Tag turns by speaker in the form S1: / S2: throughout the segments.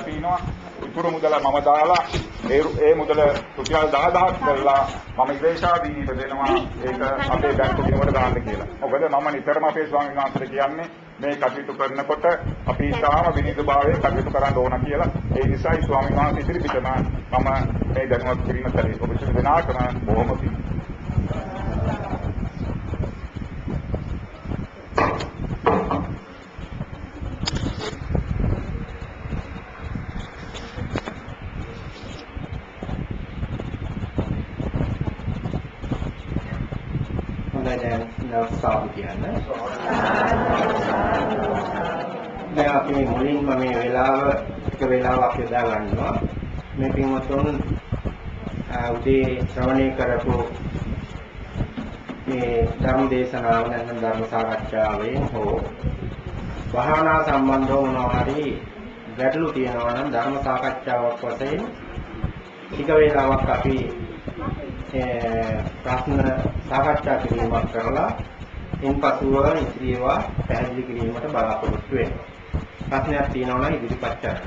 S1: තිනවා. ඉතුරු මුදල මම දාලා ඒ මුදල රුපියල් 10000ක් කරලා මම ඉලේශාදීනීට දෙනවා. ඒක අපේ බැංකු දිනුවට දාන්න කියලා. මොකද මම නිතරම අපේ ස්වාමීන් වහන්සේට කියන්නේ මේ කටයුතු කරනකොට අපි තාම විනිවිදභාවයේ කටයුතු කරන්න ඕන කියලා. ඒ නිසායි ස්වාමීන් වහන්සේ ඉදිරිපිටම මම මේ දැනුවත් කිරීම කළේ. ඔබ සියලු දෙනාටම බොහොම පිං.
S2: දැන් අපි මුලින්ම මේ වෙලාව එක වෙලාවක් යොදා ගන්නවා මේ පින්වතුන් උදේ ශ්‍රවණය කරපු මේ ධර්ම දේශනාව නැත්නම් ධර්ම සාකච්ඡාවෙන් හෝ භාවනා සම්බන්ධව මොනවා හරි ගැටලු තියෙනවා නම් ධර්ම සාකච්ඡාවක් වශයෙන් ටික වේලාවක් අපි ප්‍රශ්න සාකච්ඡා කිරීමක් කරලා ඉන්පසුව ඉතිරියවා පැහැදිලි කිරීමට බලාපොරොත්තු වෙනවා. ප්‍රශ්නයක් තියෙනවා නම් ඉදිරිපත් කරන්න.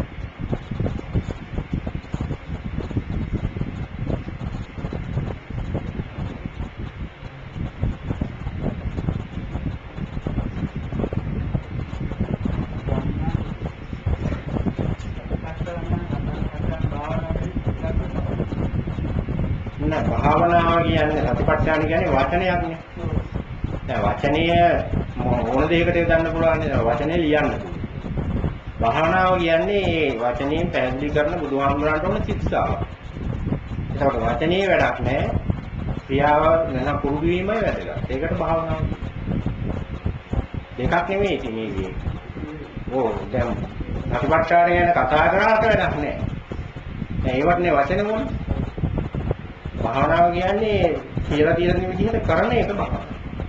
S2: භාවනාව කියන්නේ සතිපට්ඨාන කියන්නේ වචනයක්නේ. දැන් වචනය මොන දෙයකට යොදන්න පුළුවන් නේද? වචනේ ලියන්න පුළුවන්. භාවනාව කියන්නේ මේ වචනයෙන් පැහැදිලි කරන බුදුහාමුදුරන්ට උන ශික්ෂාව. ඒකට වචනේ වැඩක් නැහැ. ක්‍රියාව නැත්නම් පුරුදු වීමයි වැදගත්. ඒකට භාවනාව. දෙකක් නෙමෙයි ඉතින් මේකේ. දැන් සතිපට්ඨාන ගැන කතා කරාට වැඩක් නැහැ. දැන් ඒවටනේ වචනේ මොන්නේ? භාවනාව කියන්නේ කියලා තියෙන විදිහට කරන එක භාවනාව.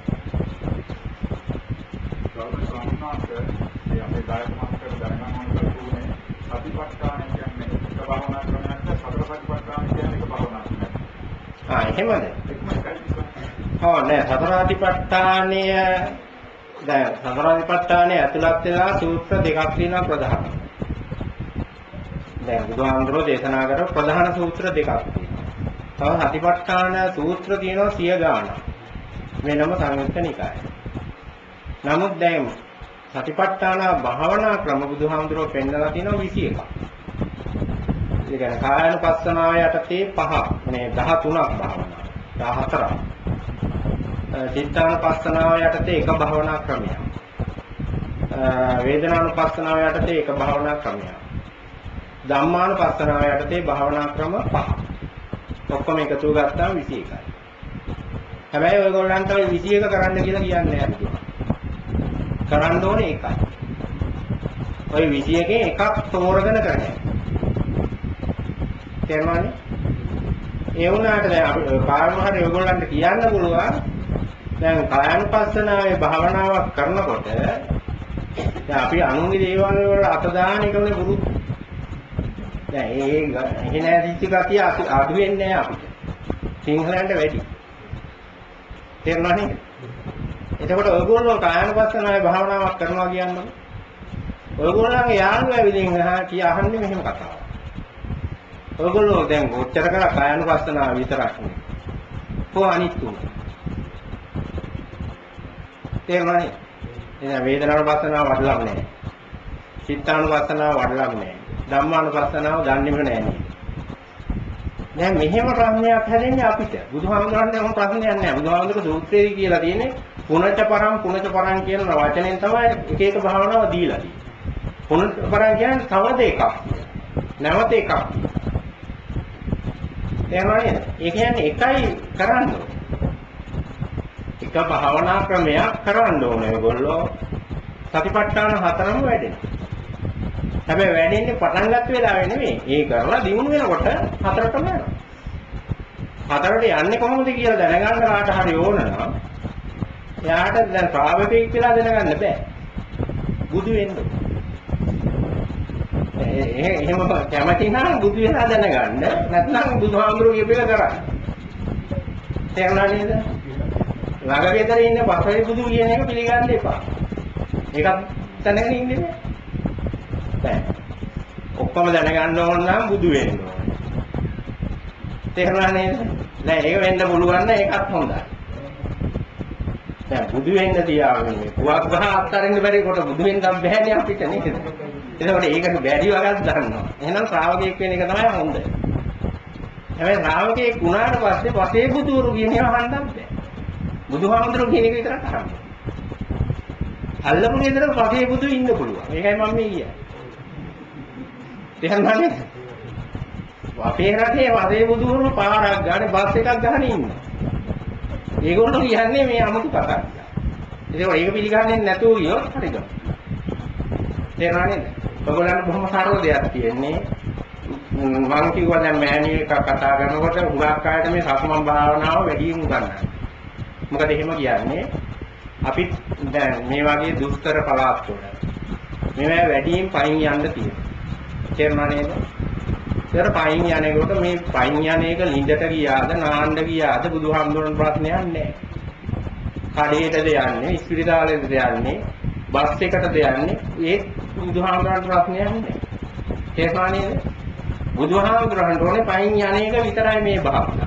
S1: ගෞරවනීය ස්වාමීන් වහන්සේ මේ අපේ දායක මහත්තයෝ දැනගන්න ඕනේ සතිපට්ඨාන කියන්නේ එක භාවනා ක්‍රමයක් නෑ සතර සතිපට්ඨාන කියන්නේ එක භාවනා ක්‍රමයක්.
S2: එහෙමද? නෑ සතර සතිපට්ඨානය දැන් සතර සතිපට්ඨානයේ ඇතුළත් වෙලා සූත්‍ර දෙකක් තියෙනවා ප්‍රධාන. දැන් බුදුහාමුදුරෝ දේශනා කරපු ප්‍රධාන සූත්‍ර දෙකක් තියෙනවා. තව සතිපට්ඨාන සූත්‍ර තියෙනවා 100 ගාණක්. වෙනම සංයුත්ත නිකාය. නමුත් දැන් සතිපට්ඨාන භාවනා ක්‍රම බුදුහාමුදුරුවෝ පෙන්නලා තියෙනවා 21ක්. ඒ කියන්නේ කායानुපස්සනාව යටතේ 5 මේ 13ක් භාවනා 14ක්. චිත්තානුපස්සනාව යටතේ එක භාවනා ක්‍රමයක්. වේදනානුපස්සනාව යටතේ එක භාවනා ක්‍රමයක්. ධම්මානුපස්සනාව යටතේ භාවනා ක්‍රම 5. ඔක්කොම එකතු ගත්තාම 21යි. හැබැයි ඔයගොල්ලන්ට ඔය 21 කරන්න කියලා කියන්නේ නැහැ බුදුහාම. කරන්න ඕනේ එකයි. ඔය 21 එකක් තෝරගෙන කරන්නේ. තේරුණානේ? ඒ වුණාට දැන් අපි කායම හරි ඔයගොල්ලන්ට කියන්න පුළුවන් දැන් කායानुපස්සනාවේ භාවනාවක් කරනකොට දැන් අපි අනුන්ගේ දේවල් වල අත දාන එකනේ පුරුදු. දැන් ඒ නැතිච්ච ගතිය අඩු වෙන්නේ නැහැ අපිට. සිංහලන්ට වැඩි. තේරුණා නේද? එතකොට ඔයගොල්ලෝ කායानुපස්සනාවේ භාවනාවක් කරනවා කියන්නේ ඔයගොල්ලන්ගේ යාළුවා ඇවිදින් අහන්නේ මෙහෙම කතාවක්. ඔයගොල්ලෝ දැන් ඔච්චර කරා කායानुපස්සනාව විතරක් නේ. කොහොම අනිත් තුන. තේරුණා නේද? එහෙනම් වේදනානුපස්සනාව වඩලක් නැහැ. චිත්තානුපස්සනාව වඩලක් නැහැ. ධම්මානුපස්සනාව දන්නේම නැහැ නේද? දැන් මෙහෙම ප්‍රශ්නයක් හැදෙන්නේ අපිට. බුදුහාමුදුරන්ට එහෙම ප්‍රශ්නයක් නැහැ. බුදුහාමුදුර සූත්‍රයේ කියලා තියෙන්නේ පුනච පරම් කියන වචනෙන් තමයි එක එක භාවනාව දීලා තියෙන්නේ. පුනච පරම් කියන්නේ තව දෙකක්. නැවත එකක්. තේරුණා නේද? ඒ කියන්නේ එකයි කරන්න ඕනේ. එක භාවනා ක්‍රමයක් කරන්න ඕනේ ඔයගොල්ලෝ. සතිපට්ඨාන හතරම වැඩෙනවා. හැබැයි වැඩෙන්නේ පටන් ගන්න වෙලාවේ නෙමෙයි. ඒ කරලා දිනු වෙනකොට හතරටම යනවා. හතරට යන්නේ කොහොමද කියලා දැනගන්න කාට හරි ඕන නම් එයාට දැන් ශ්‍රාවකෙක් කියලා දැනගන්න බෑ. බුදු වෙන්න. එහෙම කැමති නම් බුදු වෙලා දැනගන්න. නැත්නම් බුදුහාමුදුරුවෝ කියපේක කරන්න. තේරුණා නේද? ළඟ ඉන්න පස්සේ බුදු කියන එක පිළිගන්න එපා. ඒකත් දැනගෙන ඉන්නේ නෑ. ඔක්කොම දැනගන්න ඕන නම් බුදු වෙන්න ඕන. තේරුණා නේද? දැන් ඒක වෙන්න පුළුවන් නම් ඒකත් හොඳයි. දැන් බුදු වෙන්න තියාගෙන පුවක් ගහ අත්තරින්න බැරි කොට බුදු වෙන්න බැහැනේ අපිට නේද? එතකොට ඒකට බැරි වගක් දන්නවා. එහෙනම් ශ්‍රාවකයෙක් වෙන එක තමයි හොඳ. හැබැයි ශ්‍රාවකයෙක් වුණාට පස්සේ පසේ බුදුරු කියන ඒවා අහන්නත් බෑ. බුදුහාමුදුරු කියන එක විතරක් අහන්න. අල්ලපු ගෙදර පසේ බුදු ඉන්න පුළුවන්. ඒකයි මම මේ කියන්නේ. තේරුණා නේද? අපේ රටේ පසේ බුදුරු පාරක් ගානේ බස් එකක් ගහන ඉන්නවා. ඒගොල්ලෝ කියන්නේ මේ 아무තු කතාවක්. ඒක පිළිගන්නේ නැතුව ගියොත් හරිද? තේරුණා නේද? ඔයගොල්ලන්ට බොහොම සරල දෙයක් තියෙන්නේ. මම කිව්වා දැන් මෑණියෙක් එකක් කතා කරනකොට හුඟක් අයට මේ සක්මන් භාවනාව වැඩියෙන් උගන්වනවා. මොකද එහෙම කියන්නේ අපි දැන් මේ වගේ දුෂ්කර පළාත් වල මේවා වැඩියෙන් පයින් යන්න තියෙනවා. තේරුණා නේද? ඒතර පයින් යනකොට මේ පයින් යන එක ලිඳට ගියාද නාන්න ගියාද බුදුහාමුදුරන් ප්‍රශ්නයක් නැහැ. කඩේටද යන්නේ, ඉස්පිරිතාලෙටද යන්නේ, බස් එකටද යන්නේ, ඒ බුදුහාමුදුරන් ප්‍රශ්නයක් නැහැ. තේරුණා නේද? බුදුහාමුදුරන්ට ඕනේ පයින් යන එක විතරයි මේ භාවනාව.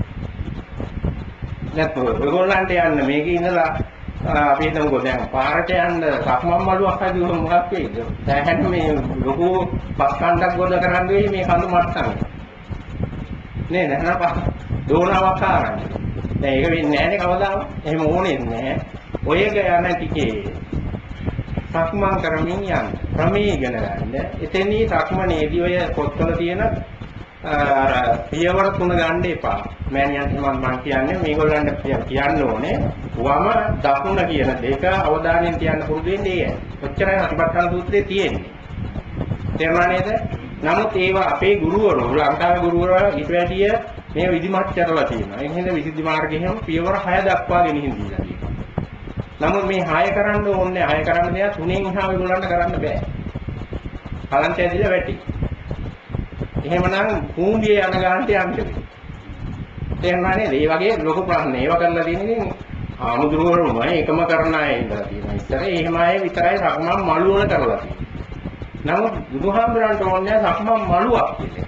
S2: නැත්නම් ඔයගොල්ලන්ට යන්න මේකේ ඉඳලා අපි හිතමුකෝ දැන් පාරට යන්න සක්මන් මළුවක් හදුවොත් මොකක් වෙයිද? දැන් මේ ලොකු බස් කණ්ඩක් ගොඩ කරන් වෙයි මේ කඳු මට්ටමේ. නේද? නේද? දෝනාවක් ආරන්නේ. දැන් ඒක වෙන්නේ නැහැනේ කවදාවත්. එහෙම ඕනේ නැහැ. ඔය යන ටිකේ සක්මන් කරමින් යන්න. ක්‍රමී ඉගෙන ගන්න. එතෙන්දී සක්මනේදී ඔය පොත්වල තියෙන අර පියවර 3 ගන්න එපා. මෑණියන්ට මම කියන්නේ මේගොල්ලන්ට කියන්න ඕනේ වම දකුණ කියන දෙක අවධානයෙන් තියන්න පුරුදු වෙන්නේ ඒයි. ඔච්චරයි අතිපට්ඨාන සූත්‍රයේ තියෙන්නේ. තේරුණා නේද? නමුත් ඒවා අපේ ගුරුවරු ලංකාවේ ගුරුවරු ඊට වැඩිය මේ විධිමත් කරලා තියෙනවා. ඒ හින්දා විසුද්ධි මාර්ගයෙන් පියවර 6 දක්වා ගෙනිහින් දීලා තියෙනවා. නමුත් මේ 6 කරන්න ඕනේ 6 කරන්න දෙයක් 3න් එහා ඒගොල්ලන්ට කරන්න බෑ. කලන්තය ඇදලා වැටි. එහෙමනම් කූඹියේ යන ගානට යන්න වෙයි. තේරුණා නේද? මේ වගේ ලොකු ප්‍රශ්න ඒවා කරලා තියෙන ඉතින් ආමුදුරවරුම එකම කරන අය ඉඳලා තියෙනවා. ඉතින් එහෙම අය විතරයි සක්මන් මළුවන කරලා තියෙන්නේ. නමුත් බුදුහාමුදුරන්ට ඕනේ සක්මන් මළුවක් කියන්නේ.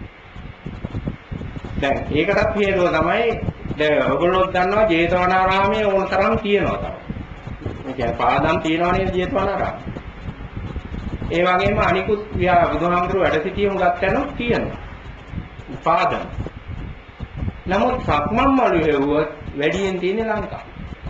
S2: දැන් ඒකටත් හේතුව තමයි දැන් ඔයගොල්ලෝ දන්නවා ජේතවනාරාමයේ ඕන තරම් තියෙනවා තමයි. මේ කියන්නේ පාදම් තියෙනවා නේද ජේතවනාරාමයේ. ඒ වගේම අනිකුත් බුදුහාමුදුරුවෝ වැඩ සිටිය හුඟක් තැනක් තියෙනවා. පාදම්. නමුත් සක්මන් මළුව හේවුවත් වැඩියෙන් තියෙන්නේ ලංකාවේ.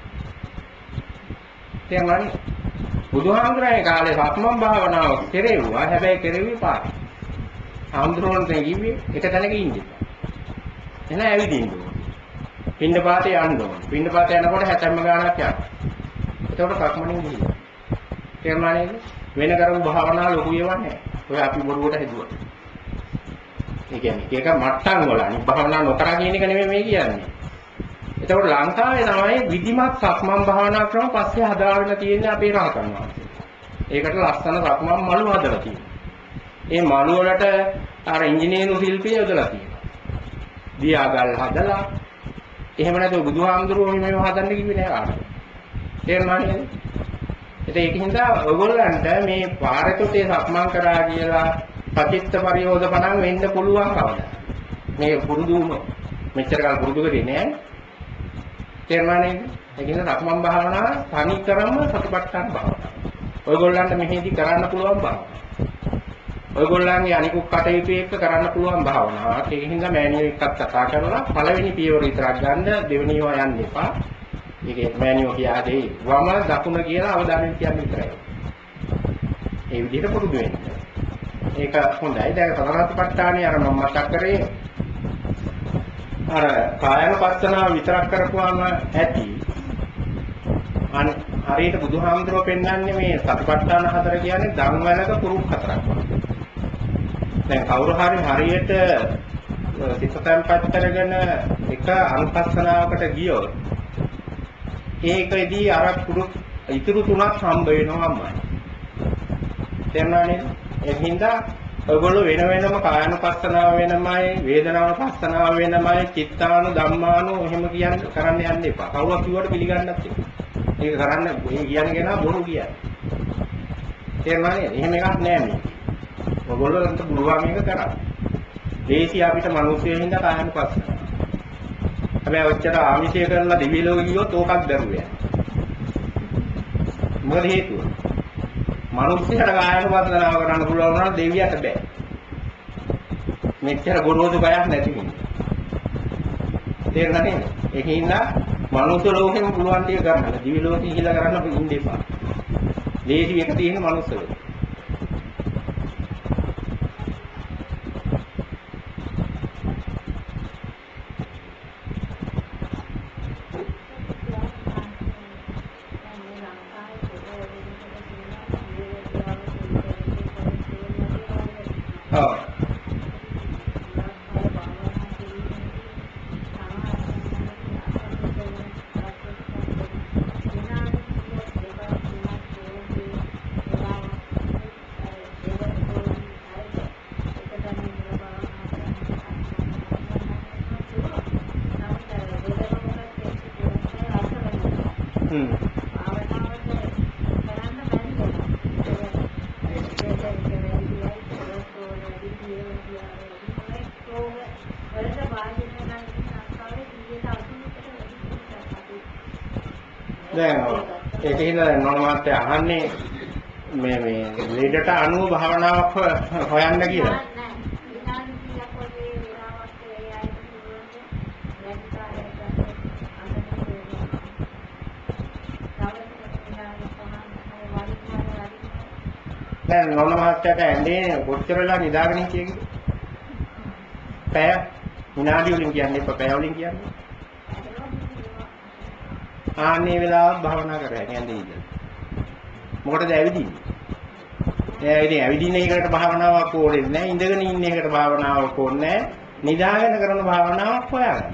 S2: තේරුණානේ? බුදුහාමුදුරන්ගේ කාලේ සක්මන් භාවනාව කෙරෙව්වා. හැබැයි කෙරෙව්වේ පාරේ. හාමුදුරුවන්ට කිව්වේ එක තැනක ඉන්න. එන ඇවිදින්න ඕනේ. පින්නපාතේ යන්න ඕනේ. පින්නපාතේ යනකොට හැතැම්ම ගානක් යනවා. එතකොට සක්මනේ ගිහින්. තේරුණා නේද? වෙන කරපු භාවනාව ලොකු ඒවා නැහැ. ඔය අපි බොරුවට හදුවා. ඒ කියන්නේ ඒක මට්ටම් වල අනිත් භාවනා නොකර කියන එක නෙමෙයි මේ කියන්නේ. එතකොට ලංකාවේ තමයි විධිමත් සක්මන් භාවනා ක්‍රම පස්සේ හදාගෙන තියෙන්නේ අපේ රහතන් වහන්සේ. ඒකට ලස්සන සක්මන් මළු හදලා තියෙනවා. ඒ මළු වලට අර ඉංජිනේරු ශිල්පිය යොදලා තියෙනවා. දියාගල් හදලා එහෙම නැතුව බුදුහාමුදුරුවෝ මේව හදන්න කිව්වේ නෑ කාටවත්. තේරුණා නේද? ඒකින්ද ඔයගොල්ලන්ට මේ පාරතොටේ සක්මන් කරා කියලා පතිත්ත පරියෝධපණන් වෙන්න පුළුවන් කවදා. මේ පුරුදු වුණොත් මෙච්චර කාල පුරුදු කරේ නෑ. තේරුණා නේද? ඒකින්ද සක්මන් භාවනාව තනි කරම සතිපට්ඨාන භාවනාව. ඔයගොල්ලන්ට මෙහෙදි කරන්න පුළුවන් භාවනාව. ඔයගොල්ලන්ගේ අනිකුත් කටයුතු එක්ක කරන්න පුළුවන් භාවනාවක්. ඒකින්ද මෑණියෝ එක්කත් කතා කරලා පළවෙනි පියවර විතරක් ගන්න දෙවෙනි ඒවා යන්න එපා. ඒකේ මෑණියෝ කියා දෙයි වම දකුණ කියලා අවධානයෙන් කියන්න විතරයි. ඒ විදිහට පුරුදු වෙන්න. ඒක හොඳයි. දැන් සතරාතිපට්ඨානේ අර මම මතක් කරේ අර කායනුපස්සනාව විතරක් කරපුවාම ඇති. හරියට බුදුහාමුදුරුවෝ පෙන්වන්නේ මේ සතිපට්ඨාන හතර කියන්නේ ධම්මවලක පුරුක් හතරක්. දැන් කවුරු හරි හරියට සිත තැම්පත් කරගෙන එක අනුපස්සනාවකට ගියොත් ඒකෙදී අර පුරුක් ඉතුරු තුනක් හම්බ වෙනවාමයි. තේරුණා නේද? එහිඳ ඔයගොල්ලෝ වෙන වෙනම කායනුපස්සනාව වෙනමයි, වේදනානුපස්සනාව වෙනමයි, චිත්තානු ධම්මානු එහෙම කරන්න යන්න එපා. කවුරුත් කිව්වට පිළිගන්නත් එපා. ඒක කරන්න මේ කියන්නේ කෙනා බොරු කියන්නේ. තේරුණා නේද? එහෙම එකක් නෑ මේ. ඔයගොල්ලන්ට පුළුවන් මේක කරන්න. දේශී අපිට මිනිස්සුන් හින්දා කායනුපස්සන. හැබැයි ඔච්චර ආමිෂය කරලා දිවි ලෝකෙ ගියොත් ඕකක් දරුවේ. මොකද හේතුව? මිනිස්සුන්ට කායනුපස්සනාව කරන්න පුළුවන් වුණා දෙවියට බෑ. මෙච්චර ගොරෝසු බයක් නැති කෙනෙක්. තේරුණා නේද? ඒකින්ද මනුස්ස ලෝකෙම පුළුවන් ටික කරන්න. දිවි ලෝකෙ ගිහිල්ලා කරන්න ඉන්න එපා. දේශී එක තියෙන මනුස්ස ලෝකෙ. දැන් ඒකෙන් නෝන මාත්‍ය අහන්නේ මේ ලීඩට අනුව භාවනාවක් හොයන්න කියලා. දැන් නෝන මාත්‍යට ඇන්නේ කොච්චර වෙලා නිදාගෙන හිටියේ කියලා? පැය විනාඩි වලින් කියන්නේ පැය වලින් කියන්නේ. ආන්නේ වෙලාව භාවනා කරගෙන යන්නේ ඉතින්. මොකටද ඇවිදින්නේ? ඒ ඉතින් ඇවිදින්න එකකට භාවනාවක් ඕනේ නැහැ. ඉඳගෙන ඉන්න එකට භාවනාවක් ඕනේ නැහැ. නිදාගෙන කරන භාවනාවක් හොයාගන්න.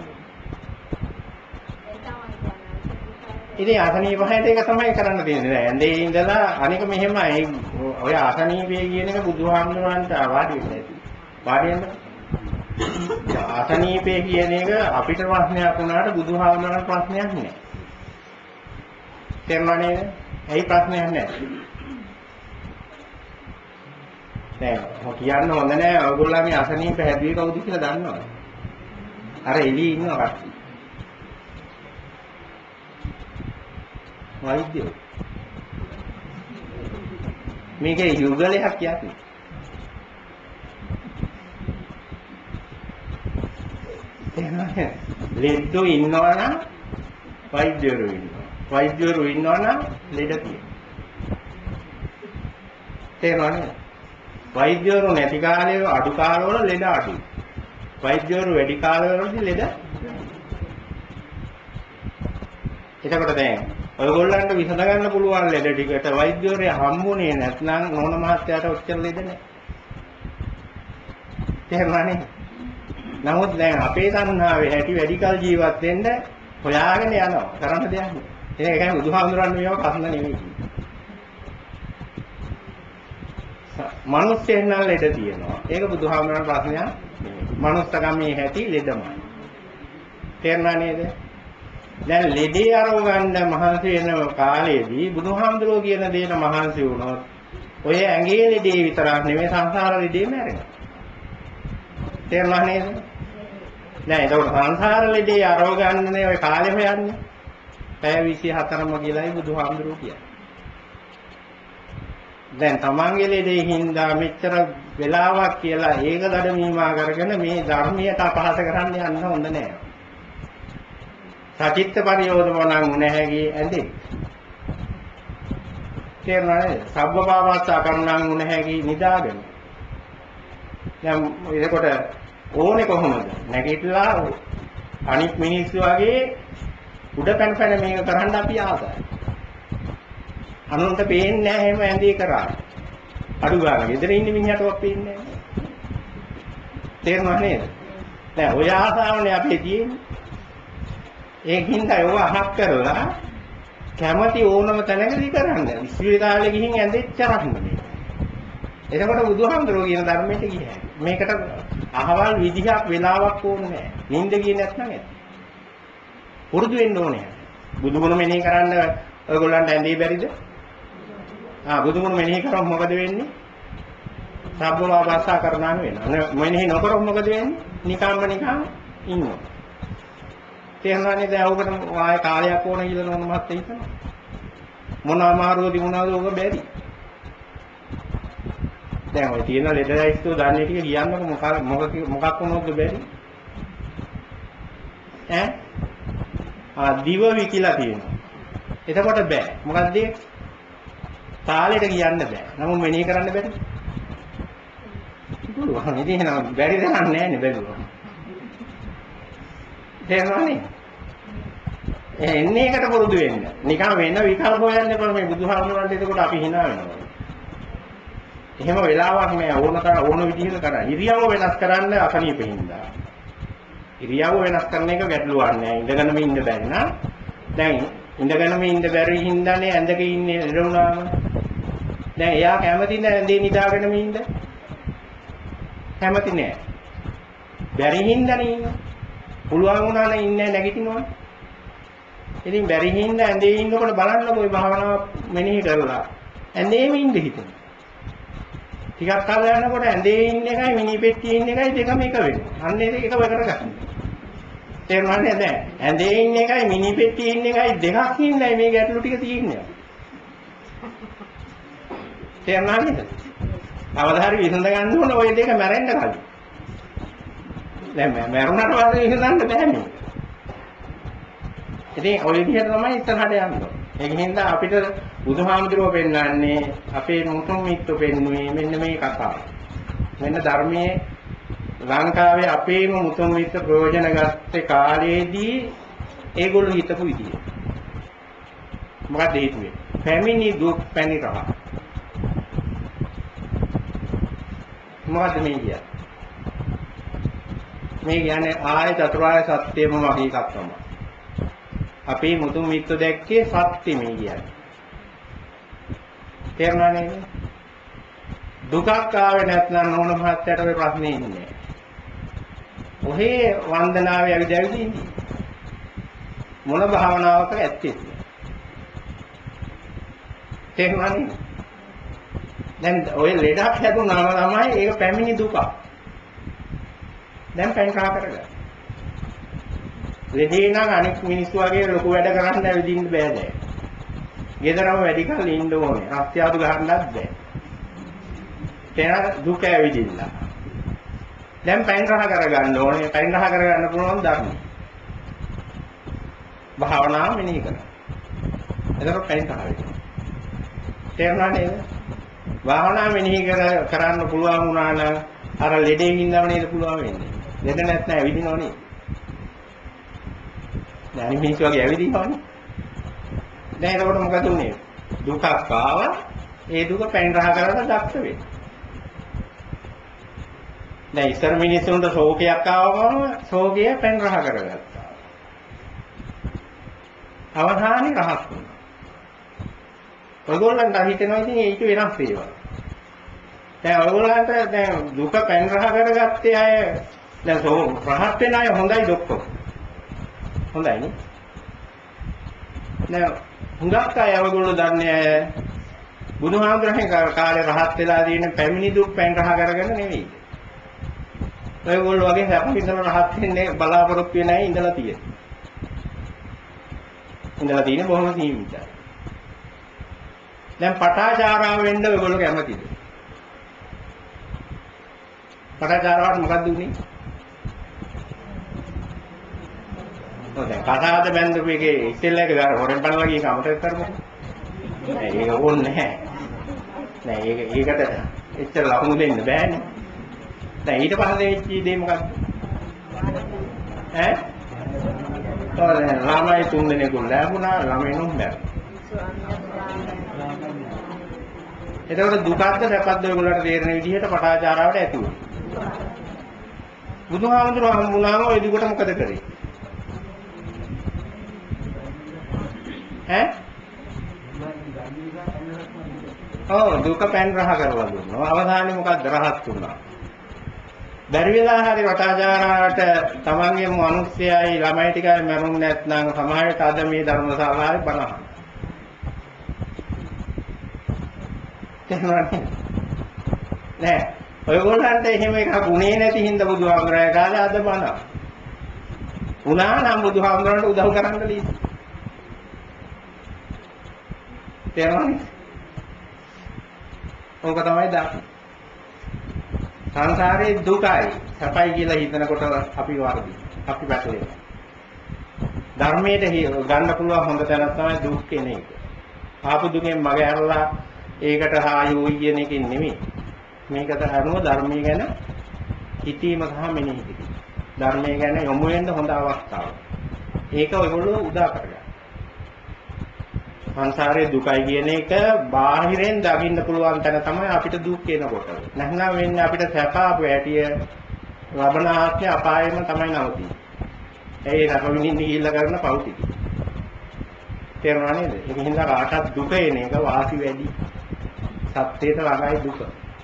S2: ඉතින් අසනීපහයට ඒක තමයි කරන්න තියෙන්නේ. ඇඳේ ඉඳලා අනික මෙහෙමයි. ඔය අසනීපේ කියන එක බුදුහාමුදුරන්ට වාඩි වෙන්න ඇති. වාඩි වෙන්න. අසනීපේ කියන එක අපිට ප්‍රශ්නයක් වුණාට බුදුහාමුදුරන්ට ප්‍රශ්නයක් නෑ. තේරුණානේ? ඇයි ප්‍රශ්නයක් නැහැ? දැන් මම කියන්න හොඳ නැහැ ඔයගොල්ලන්ගේ අසනීප හැදුවේ කවුද කියලා දන්නවද? අර එළියේ ඉන්නවා කට්ටිය. වෛද්‍යෝ. මේකේ යුගලයක් කියන්නේ. තේරුණානේ? ලෙඩෝ ඉන්නවනම් වෛද්‍යවරු ඉන්නවා. වෛද්‍යවරු ඉන්නවනම් ලෙඩ තියෙනවා. තේරෙනවද? වෛද්‍යවරු නැති කාලේ අඩු කාලවල ලෙඩ අඩුයි. වෛද්‍යවරු වැඩි කාලවලදී ලෙඩ. එතකොට දැන් ඔයගොල්ලන්ට විසඳ ගන්න පුළුවන් ලෙඩ ටිකට වෛද්‍යවරයා හම්බුනේ නැත්නම් නෝන මහත්තයාට ඔච්චර ලෙඩ නැහැ. තේරුණානේ? නමුත් දැන් අපේ තණ්හාවේ හැටි වැඩි කල ජීවත් වෙන්න හොයාගෙන යනවා. කරන්න දෙයක් නෑ. ඒකයි බුදුහාමුදුරන් මේව ප්‍රශ්න නෙවෙයි. මනුස්සයෙක් නම් ලෙඩ තියෙනවා. ඒක බුදුහාමුදුරන් ප්‍රශ්නයක් නෙවෙයි. මනුස්සකමේ හැටි ලෙඩමයි. තේරුණා නේද? දැන් ලෙඩේ අරව ගන්න මහන්සි වෙන කාලේදී බුදුහාමුදුරෝ කියන දේට මහන්සි වුණොත් ඔය ඇඟේ ලෙඩේ විතරක් නෙවෙයි සංසාර ලෙඩේ මැරෙනවා. තේරුණා නේද? දැන් ඒක සංසාර ලෙඩේ අරව ගන්නනේ ඔය කාලේ හොයන්නේ. පැය 24ම කියලායි බුදුහාමුදුරුවෝ කියන්නේ. දැන් තමන්ගේ ලෙඩේ හින්දා මෙච්චර වෙලාවක් කියලා ඒක දඩමීමා කරගෙන මේ ධර්මයට අපහාස කරන්න යන්න හොඳ නෑ. සචිත්ත පරියෝධමණං උනහැගේ ඇඳේ. තේරුණාද? සබ්බපාවස්සා කරුණං උනහැගේ නිදාගෙන. දැන් එතකොට ඕනේ කොහොමද? නැගිටලා අනිත් මිනිස්සු වගේ උඩ පැන පැන මේක කරන්න අපි ආසයි. අනුන්ට පේන්නේ නැහැ එහෙම ඇඳේ කරා. අඩු ගන්න. ගෙදර ඉන්න මිනිහටවත් පේන්නේ නැහැ. තේරුණා නේද? දැන් ඔය ආසාවනේ අපේ තියෙන්නේ. ඒකින්ද ඒව අහක් කරලා කැමැති ඕනම තැනකදී කරන්න. විශ්වවිද්‍යාලෙ ගිහින් ඇඳෙච්ච රහන්නේ. එතකොට බුදුහාමුදුරුවෝ කියන ධර්මයට ගියයි. මේකට අහවල් විදිහක් වෙලාවක් ඕනේ නැහැ. නිින්ද ගියේ නැත්නම් ඇති. පුරුදු වෙන්න ඕනේ. බුදුගුණ මෙනෙහි කරන්න ඔයගොල්ලන්ට ඇඳේ බැරිද? බුදුගුණ මෙනෙහි කරොත් මොකද වෙන්නේ? සබ්බවා භාෂා කරනවා වෙනවා. මෙනෙහි නොකරොත් මොකද වෙන්නේ? නිකම්ම ඉන්නවා. තේරුණානේ දැන් ඔකට ආය කාලයක් ඕන කියලා නෝන මහත්තයා හිතනවා. මොන අමාරුවද වුණාද ඔක බැරි. දැන් ඔය තියෙන ලෙඩ ලයිස්තුව දන්නේ ටික කියන්නකො මොකක් වුණොත්ද බැරි? දිව විකිලා තියෙනවා. එතකොට බෑ. මොකද්ද ඒ? තාලෙට කියන්න බෑ. නමුත් මෙනෙහි කරන්න බැරි. පුළුවන්. ඉතින් එහෙනම් බැරි දෙයක් නැහැ නේ බැලුවා. තේරුණානේ? එන්නේ එකට පුරුදු වෙන්න. නිකන් වෙන විකල්ප හොයන්න එපා මේ බුදුහාමුදුරන්ට. එතකොට අපි hina වෙනවා. එහෙම වෙලාවක් නෑ ඕන විදිහට කරා. ඉරියව්ව වෙනස් කරන්න අසනීපෙින්දා. ඉරියව්ව වෙනස් කරන එක ගැටලුවක් නෑ. ඉඳගෙනම ඉන්න බැරි නා. දැන් ඉඳගෙනම ඉන්න බැරි හින්දානේ ඇඳක ඉන්නේ ඉරුණාම. දැන් එයා කැමතිද ඇඳේ නිදාගෙනම ඉන්න? කැමති නෑ. බැරි හින්දානේ ඉන්නේ. පුළුවන් වුණා නම් ඉන්නේ නැගිටිනවා. ඉතින් බැරි හින්දා ඇඳේ ඉන්නකොට බලන්නකො ওই භාවනාව මෙනෙහි කරලා. ඇඳේම ඉන්න හිතෙනවා. ටිකක් කල් යනකොට ඇඳේ ඉන්න එකයි මිනි පෙට්ටියේ ඉන්න එකයි දෙකම එක වෙනවා. අන්න ඒක කරගන්න. තේරුණානේ දැන් ඇඳේ ඉන්න එකයි මිනි පෙට්ටියේ ඉන්න එකයි දෙකක් ඉන්නයි මේ ගැටලු ටික තියෙන්නේ. තේරුණානේද? අවදාහරි විසඳ ගන්න ඕන ওই දෙක මැරෙන්න කලින්. දැන් මැරුණාට පස්සේ විසඳන්න බෑ මේ. ඉතින් ඔය විදිහට තමයි ඉස්සරහට යන්නේ. ඒකින්ද අපිට බුදුහාමුදුරුවෝ පෙන්වන්නේ අපේ මුතුන් මිත්තු පෙන්වුවේ මෙන්න මේ කතාව. මෙන්න ධර්මයේ ලංකාවේ අපේම මුතුන් මිත්තු ප්‍රයෝජන ගත්තේ කාලයේදී ඒගොල්ලෝ හිතපු විදිය. මොකද හේතුවේ? පැමිණි දුක් පැණි රහ. මොකද මේ කියන්නේ? මේ කියන්නේ ආය චතුරාර්ය සත්‍යම වගේ එකක් තමයි. අපේ මුතුන් මිත්තු දැක්කේ සත්‍ය මේ කියන්නේ. තේරුණා නේද? දුකක් ආවේ නැත්නම් නෝන මහත්තයාට ඔය ප්‍රශ්නේ ඉන්නේ නැහැ. ඔහේ වන්දනාවේ ඇවිදවිද ඉන්නේ. මොන භාවනාවක ඇත්තේ? තේරුණා නේද? දැන් ඔය ලෙඩක් හැදුනාම තමයි ඒක පැමිණි දුක. දැන් පැන් කහ කරගන්න. ලෙඩේ නම් අනික් මිනිස්සු වගේ ලොකු වැඩ කරන්න ඇවිදින්න බෑ දැන්. ගෙදරම වැඩි කල් ඉන්න ඕනේ. රස්තියාදු ගහන්නත් බෑ. තේන දුක ඇවිදින්න. දැන් පැන් රහ කරගන්න ඕනේ. පැන් රහ කරගන්න පුළුවන් ධර්ම. භාවනාව මෙනෙහි කරනවා. එතකොට පැන් රහ වෙනවා. තේරුණා නේද? භාවනාව මෙනෙහි කරන්න පුළුවන් වුණා නම් අර ලෙඩේ හින්දාම නේද පුළුවන් වෙන්නේ. ලෙඩ නැත්නම් ඇවිදිනව නේ. දැන් මිනිස්සු වගේ ඇවිදිනවනේ. දැන් එතකොට මොකද උනේ? දුකක් ආවා. ඒ දුක පැන් රහ කරලා දක්ෂ වෙන්න. දැන් ඉස්සර මිනිස්සුන්ට ශෝකයක් ආවම ශෝකය පැන් රහ කරගත්තා. අවධානය රහත් වුණා. ඔයගොල්ලන්ට හිතෙනවා ඉතින් ඒක වෙනස් වේවා. දැන් ඔයගොල්ලන්ට දැන් දුක පැන් රහ කරගත්තේ අය දැන් රහත් වෙන අය හොඳයි ડોක්ටර්. හොඳයි නේ. දැන් හුඟක් අය ඔයගොල්ලෝ දන්නේ අය බුදුහාමුදුරන්ගේ කාලේ රහත් වෙලා තියෙන පැමිණි දුක් පැන් රහ කරගෙන නෙවෙයි. ඔයගොල්ලෝ වගේ සැප විඳලා රහත් වෙන්නේ බලාපොරොත්තු වෙන අය ඉඳලා තියෙනවා. ඉඳලා තියෙන බොහොම සීමිතයි. දැන් පටාචාරාව වෙන්න ඔයගොල්ලෝ කැමතිද? පටාචාරාවට මොකද්ද උනේ? දැන් කතාවද බැඳපු එකේ ඉස්සෙල්ලා එක ගාන හොරෙන් බලලා ගිය කමට කරමුකෝ. නෑ ඒක ඕනේ නැහැ. නෑ ඒකට එච්චර ලකුණු දෙන්න බෑනේ. දැන් ඊට පස්සේ වෙච්ච දේ මොකක්ද? ඈ? ළමයි 3 දෙනෙකුට ලැබුණා ළමයිනුත් බැලුවා. එතකොට දුකක්ද සැපක්ද ඔයගොල්ලන්ට තේරෙන විදිහට පටාචාරාවට ඇති වුණා. බුදුහාමුදුරුවෝ හම්බුනාම ওই දුකට මොකද කරේ? ඈ? ඔව් දුක පැන් රහ කරලා දුන්නා. අවසානයේ මොකක්ද? රහත් වුණා. බැරි වෙලා හරි වටාචාරාවට තමන්ගේ මිනිස්සයයි ළමයි ටිකයි මරුන් නැත්නම් සමාජයට අද මේ ධර්මශාලාවේ බණහන්. තේරුණාද? නෑ ඔයගොල්ලන්ට එහෙම එකක් උනේ නැති හින්දා බුදුහාමුදුරේ කාලේ අද බණ. උනා නම් බුදුහාමුදුරන්ට උදව් කරන්න ලීසි. තේරුණාද? ඕක තමයි දාන්නේ. සංසාරේ දුකයි සැපයි කියලා හිතනකොට අපි වර්ධි. අපි පැටලෙනවා. ධර්මයට ගන්න පුළුවන් හොඳ තැනක් තමයි දුක් කියන එක. ආපු දුකෙන් මග ඇරලා ඒකට ආයෝ කියන එකෙන් නෙමෙයි. මේකට අනුව ධර්මයේ ගැන හිතීම සහ මෙනෙහි කිරීම. ධර්මයේ ගැන යොමු වෙන්න හොඳ අවස්ථාවක්. ඒක ඔයගොල්ලෝ උදා කරගන්න. සංසාරයේ දුකයි කියන එක බාහිරෙන් දකින්න පුළුවන් තැන තමයි අපිට දුක් එනකොට. නැත්නම් වෙන්නේ අපිට සැප ආපු ඇටිය ලබන ආත්මය අපායෙම තමයි නවතින්නේ. ඒ රස විඳින්න ගිහිල්ලා කරන පව් ටික. තේරුණා නේද? ඒක හින්දා කාටත් දුක එන එක වාසි වැඩි. සත්‍යයට ළඟයි දුක.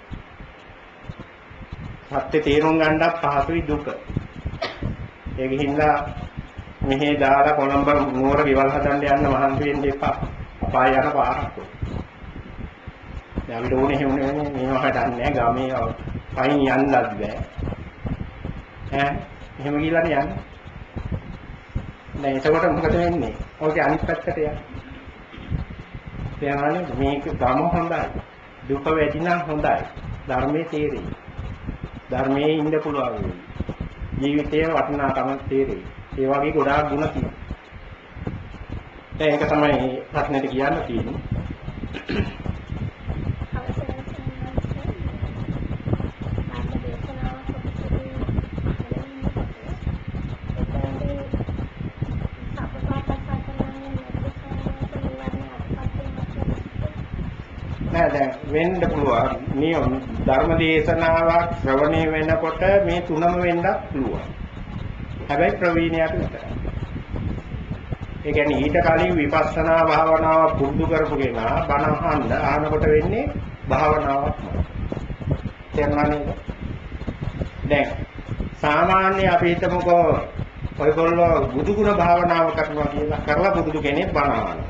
S2: සත්‍ය තේරුම් ගන්නත් පහසුයි දුක. ඒක හින්දා මෙහි දාලා කොළඹ නුවර ගෙවල් හදන්න යන්න මහන්සි වෙන්න එපා. අපාය යන පාරක්. දැන් අපිට ඕනේ එහෙම මේවා හදන්නේ ගමේ පයින් යන්නත් බෑ. එහෙම ගිහලානේ යන්නේ. දැන් එතකොට මොකද වෙන්නේ? ඔකේ අනිත් පැත්තට යන්න. තේරෙනවද? මේක ගම හොඳයි. දුක වැඩි නම් හොඳයි. ධර්මයේ තේරෙයි. ධර්මයේ ඉන්න පුළුවන්. ජීවිතයේ වටිනාකම තේරෙයි. ඒ වගේ ගොඩාක් ಗುಣ තියෙනවා. දැන් ඒක තමයි ප්‍රශ්නෙට කියන්න තියෙන්නේ. නෑ දැන් වෙන්න පුළුවන්. නියම ධර්ම දේශනාවක් ශ්‍රවණය වෙනකොට මේ තුනම වෙන්නත් පුළුවන්. හැබැයි ප්‍රවීණයට විතරයි. ඒ කියන්නේ ඊට කලින් විපස්සනා භාවනාව පුරුදු කරපු කෙනා බණ අහනකොට වෙන්නේ භාවනාවක්මයි. තේරුණා නේද? දැන් සාමාන්‍ය අපි හිතමුකෝ ඔයගොල්ලෝ බුදුගුණ භාවනාව කරනවා කියලා කරලා බුදු කෙනෙක් බණ අහනවා.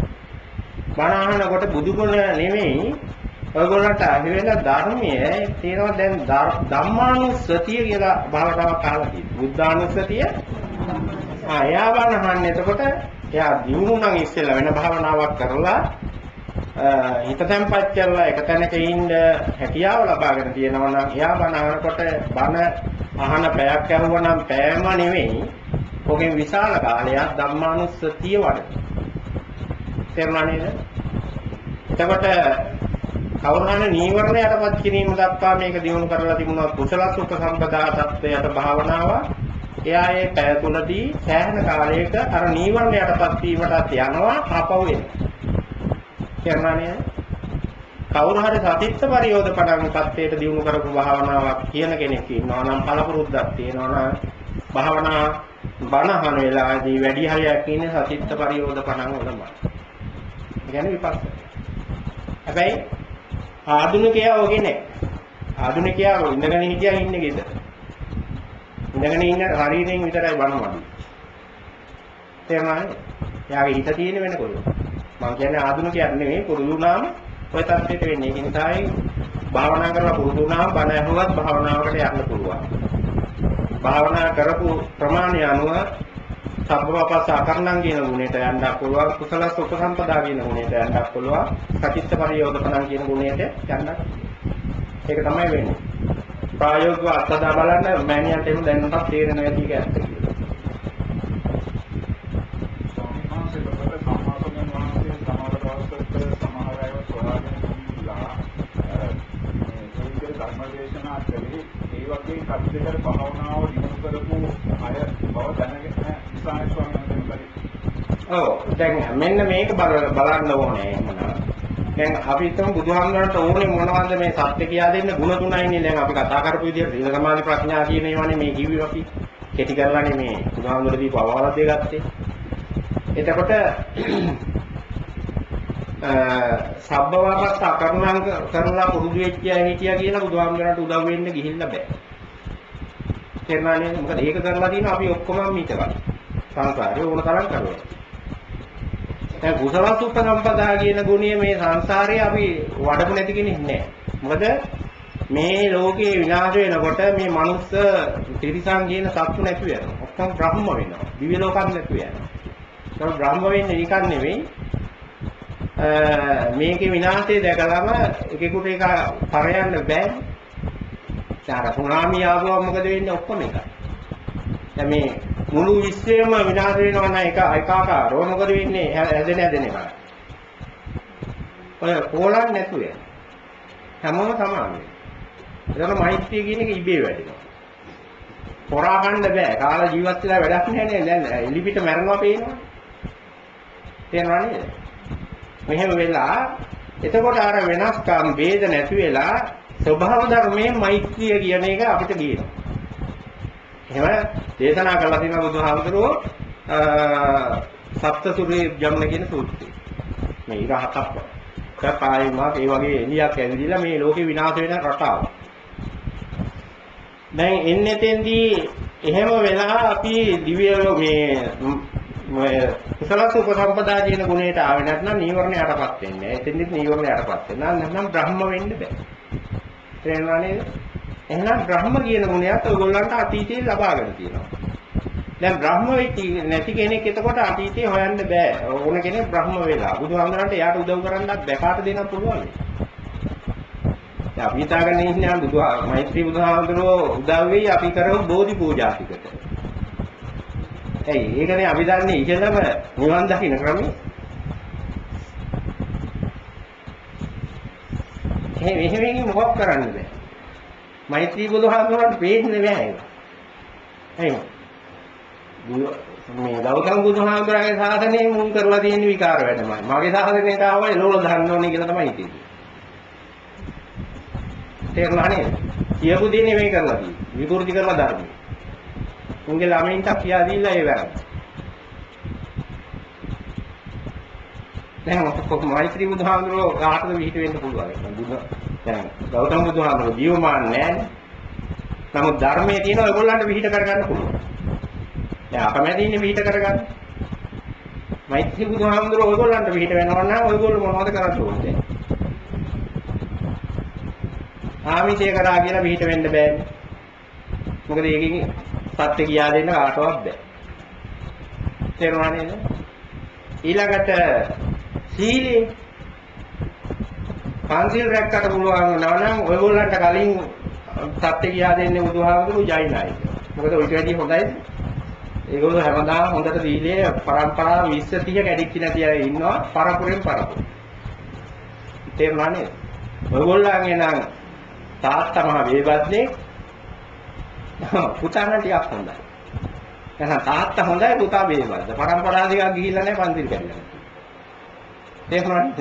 S2: බණ අහනකොට බුදුගුණ නෙමෙයි ඔයගොල්ලන්ට අහිවෙන ධර්මයේ තියෙනවා දැන් ධම්මානුස්සතිය කියලා භාවනාවක් අහලා තියෙනවා. බුද්ධානුස්සතිය. එයා බණ අහන්නේ එතකොට එයා දිනුනු නම් ඉස්සෙල්ලා වෙන භාවනාවක් කරලා හිත තැම්පත් කරලා එක තැනක ඉන්න හැකියාව ලබාගෙන තියෙනවා නම් එයා බණ අහනකොට බණ අහන පැයක් ඇහුවා නම් පැයම නෙවෙයි. ඔකෙන් විශාල කාලයක් ධම්මානුස්සතිය වඩන. තේරුණා නේද? එතකොට කවුරුහරි නීවරණයටපත් කිරීම දක්වා මේක දිනු කරලා තිබුණා කුසල සුඛ සම්පදා තත්ත්වයට භාවනාව. එයා ඒ පැය තුලදී සෑහෙන කාලයක අර නීවරණයටපත් වීමටත් යනවා ආපහු එනවා. තේරුණා නේද? කවුරු හරි සතිත්ත පරියෝධපණන් තත්ත්වයට දිනු කරපු භාවනාවක් කියන කෙනෙක් ඉන්නවා නම් පළපුරුද්දක් තියෙනවා නම් භාවනා බණ අහන වෙලාවේදී වැඩි හරියක් ඉන්නේ සතිත්ත පරියෝධපණන් වලමයි. ඒ කියන්නේ විපස්සනා. හැබැයි ආධුනිකයා වගේ නෑ. ආධුනිකයා ඉඳගෙන හිටියා ඉන්නේ ගෙදර. ඉඳගෙන ඉන්න ශරීරයෙන් විතරයි බණ වඩන්නේ. තේරුණාද? එයාගේ හිත තියෙන වෙන කොහෙද? මම කියන්නේ ආධුනිකයෙක් නෙමෙයි පුරුදු වුණාම ඔය තත්ත්වයට වෙන්නේ. ඒ නිසායි භාවනා කරලා පුරුදු වුණාම බණ ඇහුවත් භාවනාවකට යන්න පුළුවන්. භාවනා කරපු ප්‍රමාණය අනුව සබ්බවපස්ස අකරණං කියන ගුණයට යන්න පුළුවන්. කුසල සුඛ සම්පදා කියන ගුණයට යන්න පුළුවන්. සචිත්ත පරියෝධපණං කියන ගුණයට යන්න. ඒක තමයි වෙන්නේ. ප්‍රායෝගිකව අත්දැක බලන්න මෑණියන්ට එහෙම දැනනටත් තේරෙනවා ඇති ඒක ඇත්ත කියලා.
S1: කප්පේකට භාවනාව දිනු කරපු අය බව දැනගෙන ඉස්ලාම ස්වාමීන් වහන්සේ.
S2: ඔව් දැන් මෙන්න මේක බලන්න ඕනේ එහෙමනම්. දැන් අපි හිතමු බුදුහාමුදුරන්ට ඕනේ මොනවද මේ සත්‍ය කියා දෙන්න ಗುಣ තුනයිනේ. දැන් අපි කතා කරපු විදිහට සීල සමාධි ප්‍රඥා කියන ඒවානේ මේ කිව්වේ අපි. කෙටි කරලානේ මේ බුදුහාමුදුර දීපු අවවාද දෙක ගත්තේ. එතකොට සබ්බවපස්ස අකරණං කරලා පුරුදු වෙච්ච අය හිටියා කියලා බුදුහාමුදුරන්ට උදව් වෙන්න ගිහිල්ලා බෑ. තේරුණානේ? මොකද ඒක කරලා තියෙනවා අපි ඔක්කොම මිතවල. සංසාරේ ඕන තරම් කරනවා. දැන් කුසල සුඛ සම්පදා කියන ගුණය මේ සංසාරේ අපි වඩපු නැති කෙනෙක් නෑ. මොකද මේ ලෝකේ විනාශ වෙනකොට මේ මනුස්ස තිරිසන් කියන සත්තු නැති වෙනවා. ඔක්කොම බ්‍රහ්ම වෙනවා. දිව්‍ය ලෝකත් නැති වෙනවා. ඒක බ්‍රහ්ම වෙන්නේ නිකන් නෙවෙයි. මේකේ විනාශය දැකලාම එකෙකුට ඒක පරයන්න බෑ. දැන් සුනාමි ආවම මොකද වෙන්නේ ඔක්කොම එකයි. දැන් මේ මුළු විශ්වයම විනාශ වෙනවා නම් ඒකාකාරව මොකද වෙන්නේ? හැදෙන එක. ඔය පොළක් නැතුව යන. හැමෝම සමානයි. ඒකට මෛත්‍රිය කියන එක ඉබේ වැඩෙනවා. පොරා ගන්න බෑ. කාලා ජීවත් වෙලා වැඩක් නැහැ නේ. දැන් එලිපිට මැරෙනවා පේනවා. තේරෙනව නේද? මෙහෙම වෙලා එතකොට අර වෙනස්කම් ભેද නැති වෙලා ස්වභාව ධර්මයේ මෛත්‍රිය කියන එක අපිට කියනවා. එහෙම දේශනා කළා තියෙනවා බුදුහාමුදුරුවෝ සප්තසුරේ ජම්න කියන සූත්‍රය. මේ ඉර හතක් කපායිමක් ඒ වගේ එළියක් ඇවිදලා මේ ලෝකේ විනාශ වෙන රටාව. දැන් එන්නේ තෙන්දී එහෙම වෙලා අපි දිව්‍ය මේ කුසල උපසම්පදා කියන ගුණයට ආවේ නැත්නම් නීවරණ යටපත් වෙන්නේ නැහැ. එතෙන්දිත් නීවරණ යටපත් වෙනවා. නැත්නම් බ්‍රහ්ම වෙන්න බෑ. තේරෙනව නේද? එහෙනම් බ්‍රහ්ම කියන ගුණයත් ඔයගොල්ලන්ට අතීතයේ ලබාගෙන තියෙනවා. දැන් බ්‍රහ්ම වෙච්ච නැති කෙනෙක් එතකොට අතීතයේ හොයන්න බෑ. ඕන කෙනෙක් බ්‍රහ්ම වෙලා. බුදුහාමුදුරන්ට එයාට උදව් කරන්නත් බැකාට දෙන්න පුළුවන්. දැන් අපි හිතාගෙන ඉන්නේ මෛත්‍රී බුදුහාමුදුරෝ උදව් වෙයි අපි කරමු බෝධි පූජා ටිකට. ඒකනේ අපි දන්නේ ඉතලම නිවන් දකින්න ක්‍රමය. එහෙම මොකක් කරන්න බෑ. මෛත්‍රී බුදුහාමුදුරන්ට පේන්නේ නැහැ ඒක. එහෙනම් මේ ගෞතම බුදුහාමුදුරන්ගේ සාසනයේ මුල් කරලා තියෙන විකාර වැඩමයි. මගේ සාසනයට ආවම එළවල දාන්න ඕනේ කියලා තමයි හිතෙන්නේ. තේරුණා නේද? කියපු දේ නෙමෙයි කරලා තියෙන්නේ. විකෘති කරලා ධර්මයි. උන්ගේ ළමයින්ට කියා දීලා ඒ වැරද්ද. දැන් මෛත්‍රී බුදුහාමුදුරුවෝ කාටද විහිට වෙන්න පුළුවන්. දැන් ගෞතම බුදුහාමුදුරුවෝ ජීවමාන නැහැ. නමුත් ධර්මයේ තියෙන ඔයගොල්ලන්ට විහිට කරගන්න පුළුවන්. දැන් අපමැති ඉන්නේ විහිට කරගන්න. මෛත්‍රී බුදුහාමුදුරුවෝ ඔයගොල්ලන්ට විහිට වෙනවා නම් ඔයගොල්ලෝ මොනවද කරන්න ඕනේ? ආමිෂය කරා කියලා විහිට වෙන්න බෑනේ. මොකද ඒකෙන් සත්‍ය කියා දෙන්න කාටවත් බෑ. තේරුණා නේද? ඊළඟට සීලේ පංචිල් රැක්කට පුළුවන් නම් ඔයගොල්ලන්ට කලින් සත්‍ය කියා දෙන්නේ බුදුහාමුදුරුවෝ ජෛනයි. මොකද ඔයිට වැඩිය හොඳයිද? ඒගොල්ලෝ හැමදාම හොඳට සීලේ පරම්පරාව 20 30 කැඩිච්ච නැති අය ඉන්නවා පරපුරෙන් පරපුර. තේරුණා නේද? ඔයගොල්ලන්ගේ නම් තාත්තා මහ වේබද්දේ පුතා නම් ටිකක් හොඳයි. එහෙනම් තාත්තා හොඳයි පුතා වේබද්ද. පරම්පරාව දිගක් ගිහිල්ලා නැහැ පන්තිල් කැඩලා. තේරුණාද?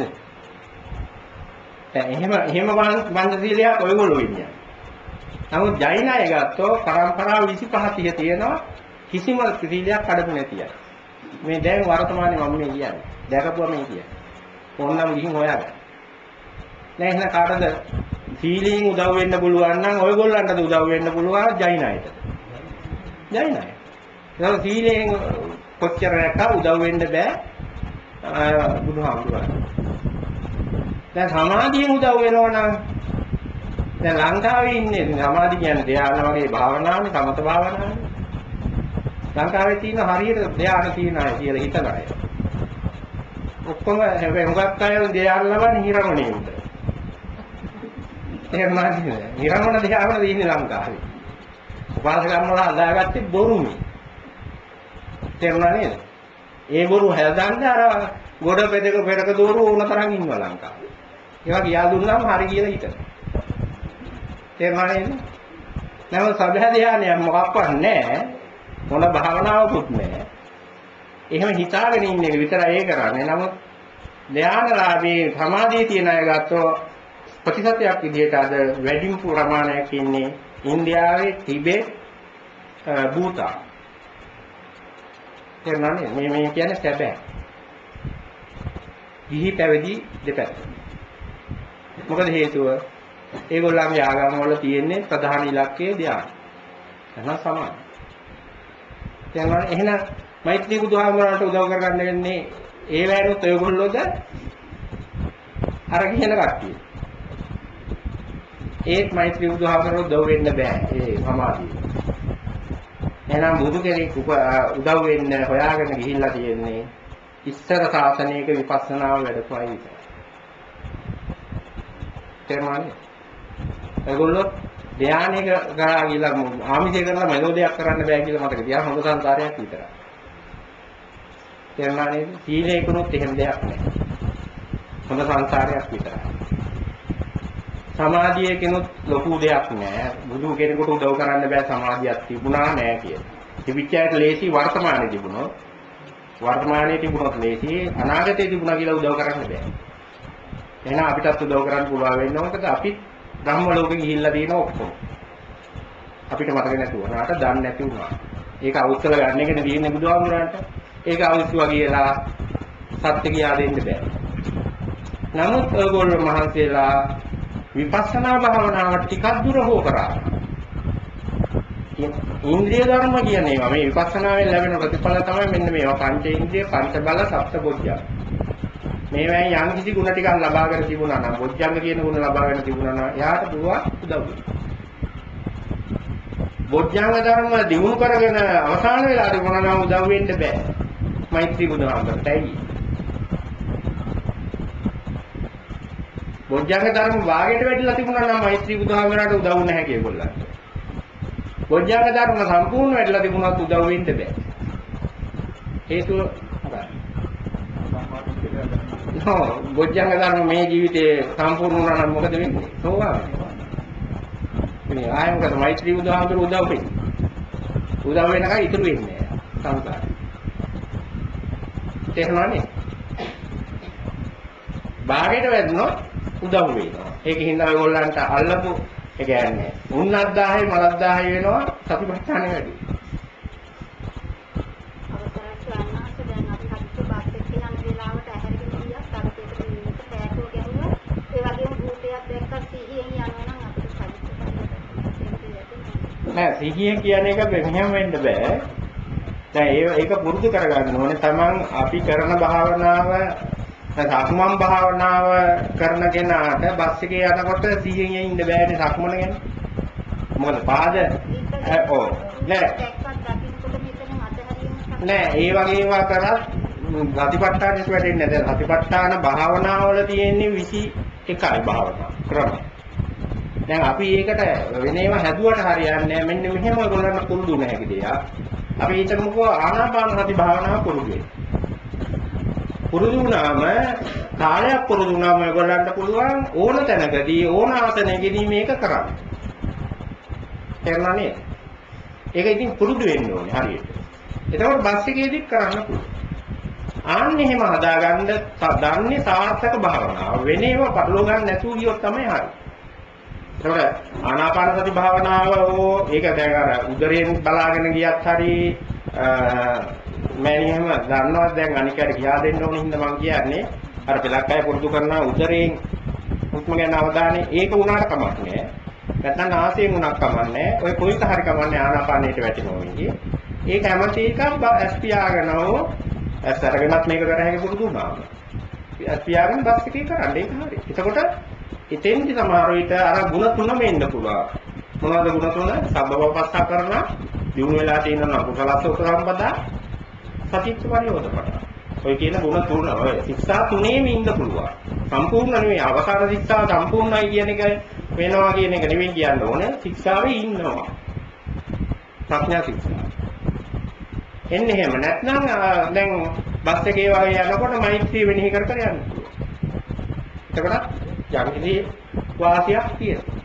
S2: දැන් එහෙම පංචශීලයක් ඔයගොල්ලෝ ඉන්නේ. නමුත් ජෛන අය ගත්තෝ පරම්පරාව 25 30 තියෙනවා කිසිම සීලයක් කඩපු නැති අය. මේ දැන් වර්තමානයේ මම මේ කියන්නේ. දැකපුවා මේ කියන්නේ. ඕනනම් ගිහින් හොයාගන්න. දැන් එහෙනම් කාටද සීලයෙන් උදව් වෙන්න පුළුවන් නම් ඔයගොල්ලන්ටද උදව් වෙන්න පුළුවන් ජෛන අයට. ජෛන අය. ඒක සීලයෙන් කොච්චර රැක්කා උදව් වෙන්න බෑ බුදුහාමුදුරුවෝ. දැන් සමාධියෙන් උදව් වෙනවා නම් දැන් ලංකාවේ ඉන්නේ සමාධිය කියන්නේ ධ්‍යාන වගේ භාවනාවනේ සමත භාවනාවනේ. ලංකාවේ තියෙන හරියට ධ්‍යාන තියෙන අය කියලා හිතන අය. ඔක්කොම හැබැයි හුඟක් අය ධ්‍යාන ලබන්නේ හිරමණේ උඩ. තේරුණාද? හිරමණ ධ්‍යාන තියෙන්නේ ලංකාවේ. උපාසකම් වල හදාගත්තේ බොරුනේ. තේරුණා නේද? ඒ බොරු හැදන්නේ අර ගොඩ පෙදක පෙරක දෝරු ඕන තරම් ඉන්නවා ලංකාවේ. ඒවා කියා දුන්නාම හරි කියලා හිතනවා. තේරුණා නේද? නැව සබහ ධ්‍යානය මොකක්වත් නැහැ. මොන භාවනාවකුත් නැහැ. එහෙම හිතාගෙන ඉන්න එක විතරයි ඒ කරන්නේ. නමුත් ධ්‍යානලාභී සමාධිය තියන අය ගත්තෝ ප්‍රතිශතයක් විදිහට අද වැඩිම ප්‍රමාණයක් ඉන්නේ ඉන්දියාවේ ටිබෙට් භූතාන්. තේරුණානේ? මේ කියන්නේ සැබෑ. ගිහි පැවිදි දෙපැත්ත. මොකද හේතුව? ඒගොල්ලන්ගේ ආගම වල තියෙන්නේ ප්‍රධාන ඉලක්කය ධ්‍යාන. එහෙනම් සමාන. දැන් එහෙනම් මෛත්‍රී බුදුහාමුදුරන්ට උදව් කරගන්න වෙන්නේ ඒ වෑනුත් ඔයගොල්ලෝද අර කියන කට්ටිය. ඒත් මෛත්‍රී බුදුහාමරෝ උදව් වෙන්න බෑ ඒ සමාධිය. එහෙනම් බුදු කෙනෙක් උදව් වෙන්න හොයාගෙන ගිහිල්ලා තියෙන්නේ ඉස්සර සාසනයක විපස්සනාව වැඩපුවයි විතරයි. තේරුණානේ? ඒගොල්ලෝ ධානයක කරා ගිහලා ආමිෂය කරලා මෙලෝඩියක් කරන්න බෑ කියලා මතක තියා හොඳ සංසාරයක් විතරයි. තේරුණානේ? සීලේකුණුත් එහෙම දෙයක් නෑ. හොඳ සංසාරයක් විතරයි. සමාධියකිනුත් ලොකු දෙයක් නෑ. බුදු කෙනෙකුට උදව් කරන්න බෑ සමාධියක් තිබුණා නෑ කියලා. තිබිච්චයට ලේසි වර්තමානයේ තිබුණොත් වර්තමානයේ තිබුණොත් ලේසි අනාගතයේ තිබුණා කියලා උදව් කරන්න බෑ. එහෙනම් අපිටත් උදව් කරන්න පුළුවන් වෙන්න ඕනකද අපි බ්‍රහ්ම ලෝකෙ ගිහිල්ලා තියෙන ඔක්කොම. අපිට මතක නැතුව නාට දන්නේ නැති වුණා. ඒක අවුස්සල ගන්න එකනේ තියෙන්නේ බුදුහාමුදුරන්ට. ඒක අවුස්සුවා කියලා සත්‍ය කියා දෙන්න බෑ. නමුත් ඔයගොල්ලෝ මහන්සියලා විපස්සනා භාවනාව ටිකක් දුර හෝ කරා. ඉන්ද්‍රිය ධර්ම කියන ඒවා මේ විපස්සනාවෙන් ලැබෙන ප්‍රතිඵල තමයි මෙන්න මේවා පංච ඉන්ද්‍රිය, පංච බල, සප්ත බොජ්ජංග. මේවෙන් යම් කිසි ගුණ ටිකක් ලබාගෙන තිබුණා නම් බොජ්ජංග කියන ගුණ ලබාගෙන තිබුණා නම් එයාට පුළුවන් උදව් වෙන්න. බොජ්ජංග ධර්ම දිනු කරගෙන අවසාන වෙලාවට මොනවා උදව් වෙන්න බෑ. මෛත්‍රී බුදුහාමරට ඇයි? බොජ්ජංග ධර්ම වාගයට වැටිලා තිබුණා නම් මෛත්‍රී බුදුහාමරට උදව් නැහැ කියගොල්ලන්ට. බොජ්ජංග ධර්ම සම්පූර්ණ වැටිලා තිබුණත් උදව් වෙන්න බෑ. හේතුව බොජ්ජංග ධර්ම මේ ජීවිතේ සම්පූර්ණ වුණා නම් මොකද වෙන්නේ? සෝවාන් වෙනවා. මේ ආයමකට මෛත්‍රී බුදුහාමර උදව් වෙන්නේ. උදව් වෙනකන් ඉතුරු වෙන්නේ නැහැ සංසාරේ. තේරුණානේ? වාගයට වැදුනොත් උදව් වෙනවා. ඒකින් තමයි ඔයගොල්ලන්ට අල්ලපු ඒ කියන්නේ උන්නත් 1000යි මලත් 1000යි වෙනවා සතිපට්ඨානෙ වැඩි. නෑ සිහිය කියන එක මෙහෙම වෙන්න බෑ. දැන් ඒක පුරුදු කරගන්න ඕනේ. Taman අපි කරන භාවනාව සක්මන් භාවනාව කරන කෙනාට බස් එකේ යනකොට සිහියෙන් ඉන්න බෑනේ සක්මන ගැන. මොකද පාද ඔව් නෑ ඒ වගේ ඒවා කරත් සතිපට්ඨානෙට වැටෙන්නේ නැහැ. දැන් සතිපට්ඨාන භාවනාවල තියෙන්නේ 21යි භාවනාව ක්‍රම. දැන් අපි ඒකට වෙන ඒවා හැදුවට හරියන්නේ නැහැ. මෙන්න මෙහෙම ඔයගොල්ලන්ට පුරුදු නැහැ කිදියා. අපි හිතමුකෝ ආනාපාන සති භාවනාව පුරුදු වෙන්න. පුරුදු වුණාම කාලයක් පුරුදු වුණාම ඔයගොල්ලන්ට පුළුවන් ඕන තැනකදී ඕන ආසනයකදී මේක කරන්න. තේරුණා නේද? ඒක ඉතින් පුරුදු වෙන්න ඕනේ හරියට. එතකොට බස් එකේදීත් කරන්න පුළුවන්. ආන්න එහෙම හදාගන්න දන්නේ සාර්ථක භාවනාව. වෙන ඒවා පටලවා ගන්න නැතුව ගියොත් තමයි හරි. එතකොට ආනාපාන සති භාවනාව ඒක දැන් අර උදරයෙන් බලාගෙන ගියත් හරි මම එහෙම දන්නවා දැන් අනිකට ගියා දෙන්න ඕන හින්දා මම කියන්නේ අර පෙලක් අය පුරුදු කරනවා උදරයෙන් හුස්ම ගැන අවධානය ඒක උනාට කමක් නෑ නැත්නම් නාසයෙන් උනක් කමක් නෑ ඔය කොයික හරි කමන්නේ ආනාපානයට වැටෙනවා වෙන්නේ ඒක හැමති එකක් ඇස් පියාගෙනව ඇස් අරගෙනත් මේක කර හැකි පුරුදු වුණා ඇස් පියාගෙන බස් එකේ කරන්න ඒක හරි එතකොට ඉතින්දි සමහර විට අර ಗುಣ තුනම එන්න පුළුවන් මොනවද ಗುಣ තුන සබ්බවපස්සා කරන දිනු වෙලා තියෙනවා කුසලස්ස උපසම්පදා සතිච්ච පරියෝධපට. ඔය කියන ගුණ තුන ඔය ශික්ෂා තුනේම ඉන්න පුළුවන්. සම්පූර්ණ නෙවෙයි අවසාන ශික්ෂාව සම්පූර්ණයි කියන එක වෙනවා කියන එක නෙවෙයි කියන්න ඕනේ. ශික්ෂාවේ ඉන්නවා. ප්‍රඥා ශික්ෂා. එන්නේ එහෙම නැත්නම් දැන් බස් එකේ වගේ යනකොට මෛත්‍රී වෙනෙහි කර කර යන්න පුළුවන්. එතකොට යම්කිසි වාසියක් තියෙනවා.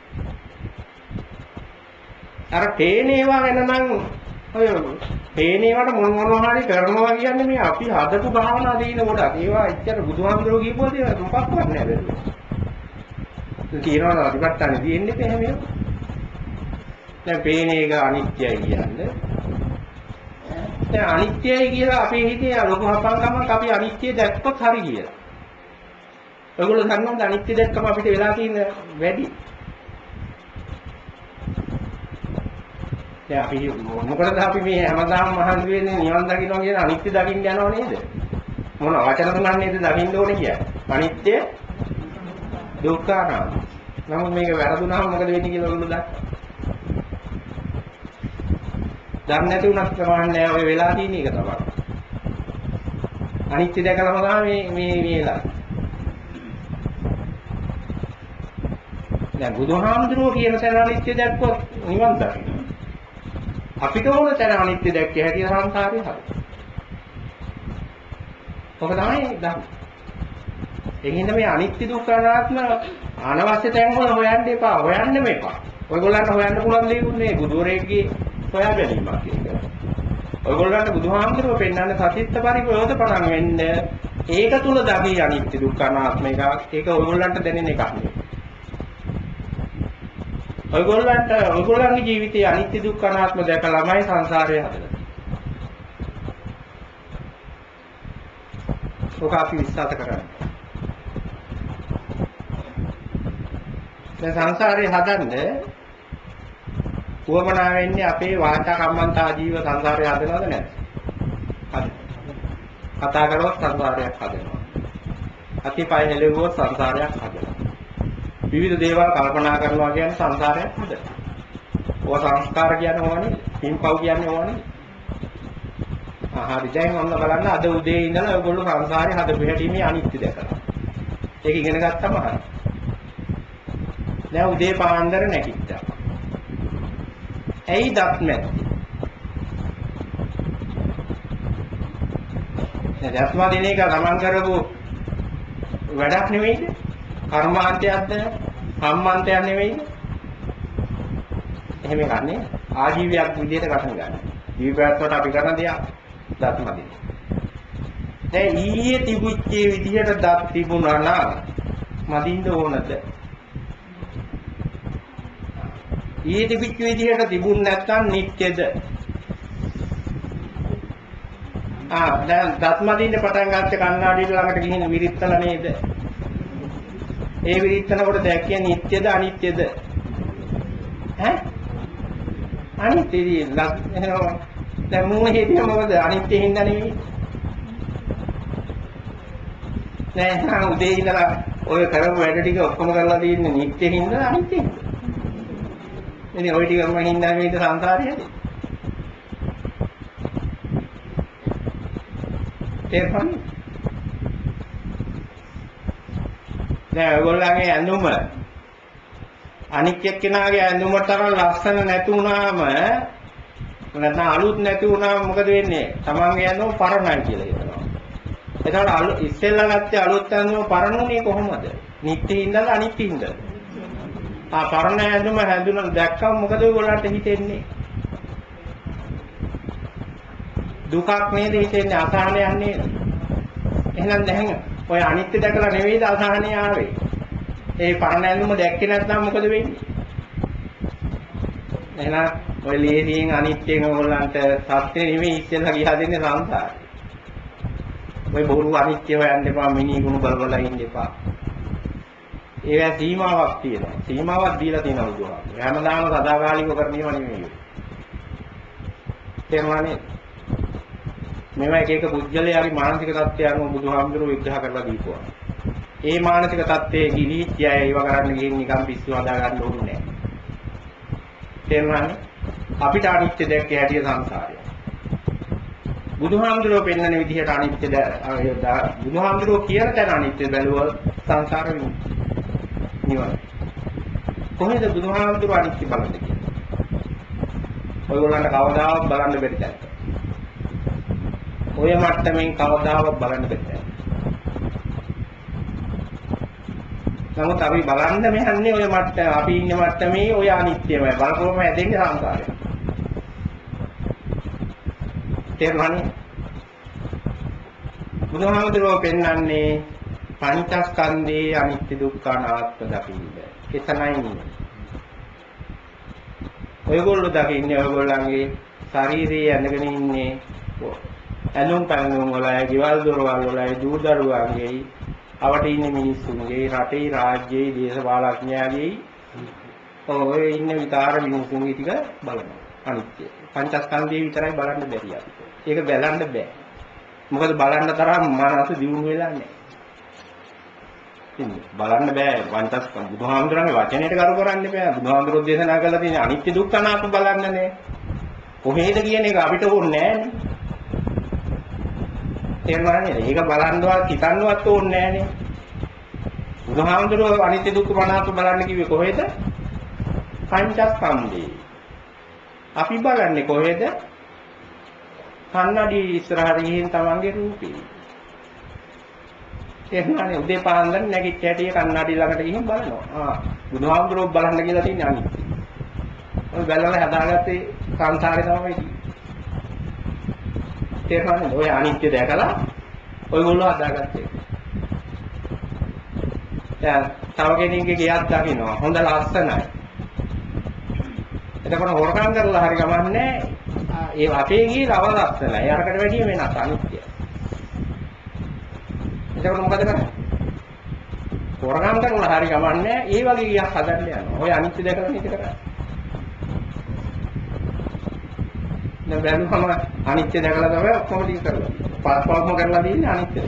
S2: අර පේන ඒවා වෙන නම් ඔය පේන ඒවාට මොනවා හරි කරනවා කියන්නේ මේ අපි හදපු භාවනා දින ගොඩක්. ඒවා එච්චර බුදුහාමුදුරුවෝ කියපුවා දේ මොකක්වත් නෑ බැලුවා. කියනවා අතිපට්ඨානේ තියෙන්නේ එහෙම එහෙම. දැන් පේන එක අනිත්‍යයි කියන්නේ. දැන් අනිත්‍යයි කියලා අපේ හිතේ ලොකු හපංකමක් අපි අනිත්‍ය දැක්කොත් හරි කියලා. ඔයගොල්ලෝ දන්නවද අනිත්‍ය දැක්කම අපිට වෙලා තියෙන වැඩි? දැන් අපි මොකටද අපි මේ හැමදාම මහන්සි වෙන්නේ නිවන් දකින්නවා කියන අනිත්‍ය දකින්න යනව නේද? මොන වචන තුනක් නේද දකින්න ඕනේ කියන්නේ? අනිත්‍ය දුක්ඛ අනාත්ම. නමුත් මේක වැරදුනහම මොකද වෙන්නේ කියලා ඔයගොල්ලෝ දන්නවා. දන්නේ නැති උනත් ප්‍රමාණ නැහැ ඔය වෙලා තියෙන එක තමයි. අනිත්‍ය දැකලාම තමයි මේ වෙලා. දැන් බුදුහාමුදුරුවෝ කියන තැන අනිත්‍ය දැක්කොත් නිවන් දකින්න. අපිට ඕන තැන අනිත්‍ය දැක්කේ හැටි සංසාරේ හරි. ඔක තමයි ධර්ම. ඒකින්ද මේ අනිත්‍ය දුක්ඛ අනාත්ම අනවශ්‍ය තැන් වල හොයන්න එපා. හොයන්නෙම එපා. ඔයගොල්ලන්ට හොයන්න පුළුවන් දේ නේ බුදුරෙක්ගේ හොයා ගැනීමක් ඒක. ඔයගොල්ලන්ට බුදුහාමුදුරුවෝ පෙන්වන්නේ සතිත්ත පරිපෝධපණන් වෙන්න. ඒක තුල දකි අනිත්‍ය දුක්ඛ අනාත්ම එක. ඒක ඔයගොල්ලන්ට දැනෙන එකක් නෙවෙයි. ඔයගොල්ලන්ගේ ජීවිතයේ අනිත්‍ය දුක්ඛ අනාත්ම දැකලාමයි සංසාරය හදන්නේ. ඔක අපි විශ්වාස කරන්නේ. දැන් සංසාරේ හදන්නේ උවමනා වෙන්නේ අපේ වාචා කම්මන්තා ජීව සංසාරේ හදනවද නැද්ද? හදනවා. කතා කරොත් සංසාරයක් හදනවා. අතිපය හෙලෙවුවොත් සංසාරයක් හදනවා. විවිධ දේවල් කල්පනා කරනවා කියන්නේ සංසාරයක් හදනවා. ඔය සංස්කාර කියන්නේ ඕනේ, පින්පව් කියන්නේ ඕනේ. හරි දැන් ඔන්න බලන්න අද උදේ ඉඳලා ඔයගොල්ලෝ සංසාරේ හදපු හැටි මේ අනිත්‍ය දැකලා. ඒක ඉගෙන ගත්තම හරි. දැන් උදේ පාන්දර නැගිට්ටා. ඇයි දත් නැත්තේ? දැන් දත්ම දින එක ගමන් කරපු වැඩක් නෙවෙයිද? කර්මාන්තයක්ද? සම්මාන්තයක් නෙවෙයිද? එහෙම ගන්නේ ආජීවයක් විදිහට ගන්න ගන්න. ජීවිතයට අපි කරන දෙයක් දත්ම දින. දැන් ඊයේ තිබුච්ච විදිහට දත් තිබුණා නම් මදින්ද ඕනද? ඊයේ තිබිච්ච විදිහට තිබුණ නැත්නම් නිත්‍යද? දැන් දත්ම දින්න පටන් ගත්ත කන්නාඩියට ළඟට ගිහින් විරිත්තල නේද? ඒ විරිත්තනකොට දැක්කිය නිත්‍යද අනිත්‍යද? ඈ? අනිත්‍යයි. දැන් මූණ හේතිය මොකද? අනිත්‍ය හින්දා නෙවෙයි. නෑ උදේ ඉඳලා ඔය කරපු වැඩ ටික ඔක්කොම කරලා තියෙන්නේ නිත්‍ය හින්දා අනිත්‍ය හින්දා. ඉතින් ඔය ටිකම හින්දා මේක සංසාරේ හැදෙන්නේ. තේරුණාද? දැන් ඔයගොල්ලන්ගේ ඇඳුම අනික් එක්කෙනාගේ ඇඳුමට තරම් ලස්සන නැති වුණාම නැත්නම් අලුත් නැති වුණාම මොකද වෙන්නේ? තමන්ගේ ඇඳුම පරණයි කියලා හිතනවා. එතකොට ඉස්සෙල්ලා ගත්තේ අලුත් ඇඳුම පරණුනේ කොහොමද? නිත්‍ය හින්දාද අනිත්‍ය හින්දාද? පරණ ඇඳුම හැඳුනන දැක්කම මොකද ඔයගොල්ලන්ට හිතෙන්නේ? දුකක් නේද හිතෙන්නේ? අසහනයක් නේද? එහෙනම් දැන් ඔය අනිත්‍ය දැකලා නෙවෙයිද අසහනය ආවේ? ඒ පරණ ඇඳුම දැක්කේ නැත්නම් මොකද වෙන්නේ? එහෙනම් ඔය ලේසියෙන් අනිත්‍යයෙන් ඔයගොල්ලන්ට සත්‍ය නෙවෙයි ඉස්සෙල්ලා ගියා දෙන්නේ සංසාරේ. ඔය බොරු අනිත්‍ය හොයන්න එපා, මිනී ගුණ බල ඉන්න එපා. ඒවා සීමාවක් තියෙනවා. සීමාවක් දීලා තියෙනවා බුදුහාමුදුරුවෝ. හැමදාම සදාකාලිකව කරණීය නෙමෙයි. තේරුණානේ? මේවා එක එක පුජ්‍යලයාගේ මානසික තත්ත්වය අනුව බුදුහාමුදුරුවෝ විග්‍රහ කරලා දීපුවා. ඒ මානසික තත්ත්වයේ ගිලිච්ච අය ඒව කරන්න ගිහින් නිකන් පිස්සු හදා ගන්න ඕනේ නැහැ. තේරුණානේ? අපිට අනිත්‍ය දැක්කේ හැටි සංසාරය. බුදුහාමුදුරුවෝ පෙන්වන විදිහට අනිත්‍ය බුදුහාමුදුරුවෝ කියන තැන අනිත්‍ය බැලුවොත් සංසාර නිවන. කොහේද බුදුහාමුදුරුවෝ අනිත්‍ය බලන්නේ කියන්නේ? ඔයගොල්ලන්ට කවදාවත් බලන්න බැරි දැක්ක. ඔය මට්ටමින් කවදාවත් බලන්න බැහැ. නමුත් අපි බලන්න මෙහන්නේ ඔය මට්ටම අපි ඉන්න මට්ටමේ ඔය අනිත්‍යමයි. බලපුවම ඇදෙන්නේ සංසාරය. තේරුණානේ? බුදුහාමුදුරුවෝ පෙන්වන්නේ පංචස්කන්ධයේ අනිත්‍ය දුක්ඛ අනාත්ම දකින්න. එතනයි ඉන්නේ. ඔයගොල්ලෝ දකින්නේ ඔයගොල්ලන්ගේ ශරීරයේ ඇඳගෙන ඉන්නේ ඇලුම් පැලුම් වලයි, ගෙවල් දොරවල් වලයි, දූ දරුවන්ගේ, අවට ඉන්න මිනිස්සුන්ගේ, රටේ රාජ්‍යයේ, දේශපාලඥයාගේ ඔය ඉන්න විතර මිනිස්සුන්ගේ ටික බලනවා. අනිත්‍ය. පංචස්කන්ධය විතරයි බලන්න බැරි අපිට. ඒක බලන්න බෑ. මොකද බලන්න තරම් මනස දියුණු වෙලා නැහැ. ඉතින් බලන්න බෑ පංචස්කන්ධ බුදුහාමුදුරන්ගේ වචනයට කරු කරන්න බෑ. බුදුහාමුදුරුවෝ දේශනා කළා තියෙන අනිත්‍ය දුක්ඛ අනාත්ම බලන්නනේ. කොහේද කියන එක අපිට ඕනේ නෑනේ. තේරුණා නේද? ඒක බලන්නවත් හිතන්නවත් ඕනේ නෑනේ. බුදුහාමුදුරුවෝ අනිත්‍ය දුක්ඛ අනාත්ම බලන්න කිව්වේ කොහෙද? පංචස්කන්ධේ. අපි බලන්නේ කොහෙද? කන්නඩි ඉස්සරහට ගිහින් තමන්ගේ රූපේ. එහෙමනේ උදේ පාන්දර නැගිට හැටිය කන්නඩි ළඟට ගිහින් බලනවා. බුදුහාමුදුරුවෝ බලන්න කියලා තියෙන්නේ අනිත්‍ය. ඔය බැලලා හදාගත්තේ සංසාරේ තමයි තියෙන්නේ. ඔය අනිත්‍ය දැකලා ඔයගොල්ලෝ හදාගත්තේ. දැන් තව කෙනෙක්ගේ ගෙයක් දකින්නවා. හොඳ ලස්සනයි. එතකොට හොරකම් කරලා හරි ගමන්නේ ඒ අපේ ගියේ ලස්සනයි. අරකට වැඩිය වෙනස් අනිත්‍යයි. එතකොට මොකද කරන්නේ? හොරකම් කරලා හරි ගමන්නේ ඒ වගේ ගියක් හදන්න යනවා. ඔය අනිත්‍ය දැකලා මේක කරන්නේ. දැන් බැලුවම අනිත්‍ය දැකලා තමයි ඔක්කොම ටික කරලා. පස්පවම කරලා දින්නේ අනිත්‍ය.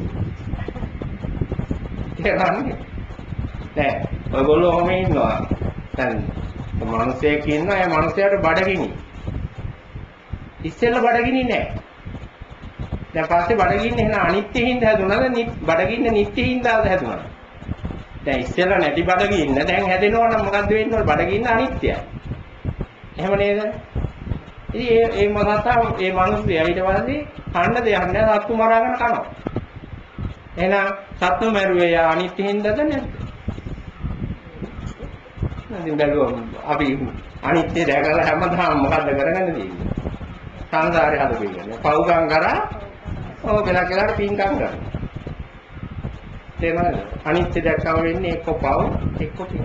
S2: තේරෙන්නේ? දැන් ඔයගොල්ලෝ ඔහම ඉන්නවා. දැන් මිනිස්සෙක් ඉන්නවා. ඒ මිනිසයාට බඩගිනි. ඉස්සෙල්ලා බඩගිනි නෑ. දැන් පස්සේ බඩගින්න එහෙනම් අනිත්‍යෙින්ද හැදුනද බඩගින්න නිට්ටයෙින්ද හැදුනද? දැන් ඉස්සෙල්ලා නැති බඩගින්න දැන් හැදෙනවා නම් මොකද්ද වෙන්නේ? බඩගින්න අනිත්‍යයි. එහෙම නේද? ඉතින් ඒ මනසා ඒ මිනිස්සයා ඊට පස්සේ කන්න දෙයක් නෑ සත්තු මරාගෙන කනවා. එහෙනම් සත්තු මරුවේ අනිත්‍යෙින්දද නැද්ද? ඉතින් බැලුවම අපි අනිත්‍ය දැකලා හැමදාම මොකද්ද කරගන්නේ තියෙන්නේ? සංසාරේ හදපින්නේ. පව්කම් කරා ඔව් වෙලාවට පින්කම් කරනවා. තේරුණාද? අනිත්‍ය දැක්කම වෙන්නේ එක්ක පව් එක්ක පින්.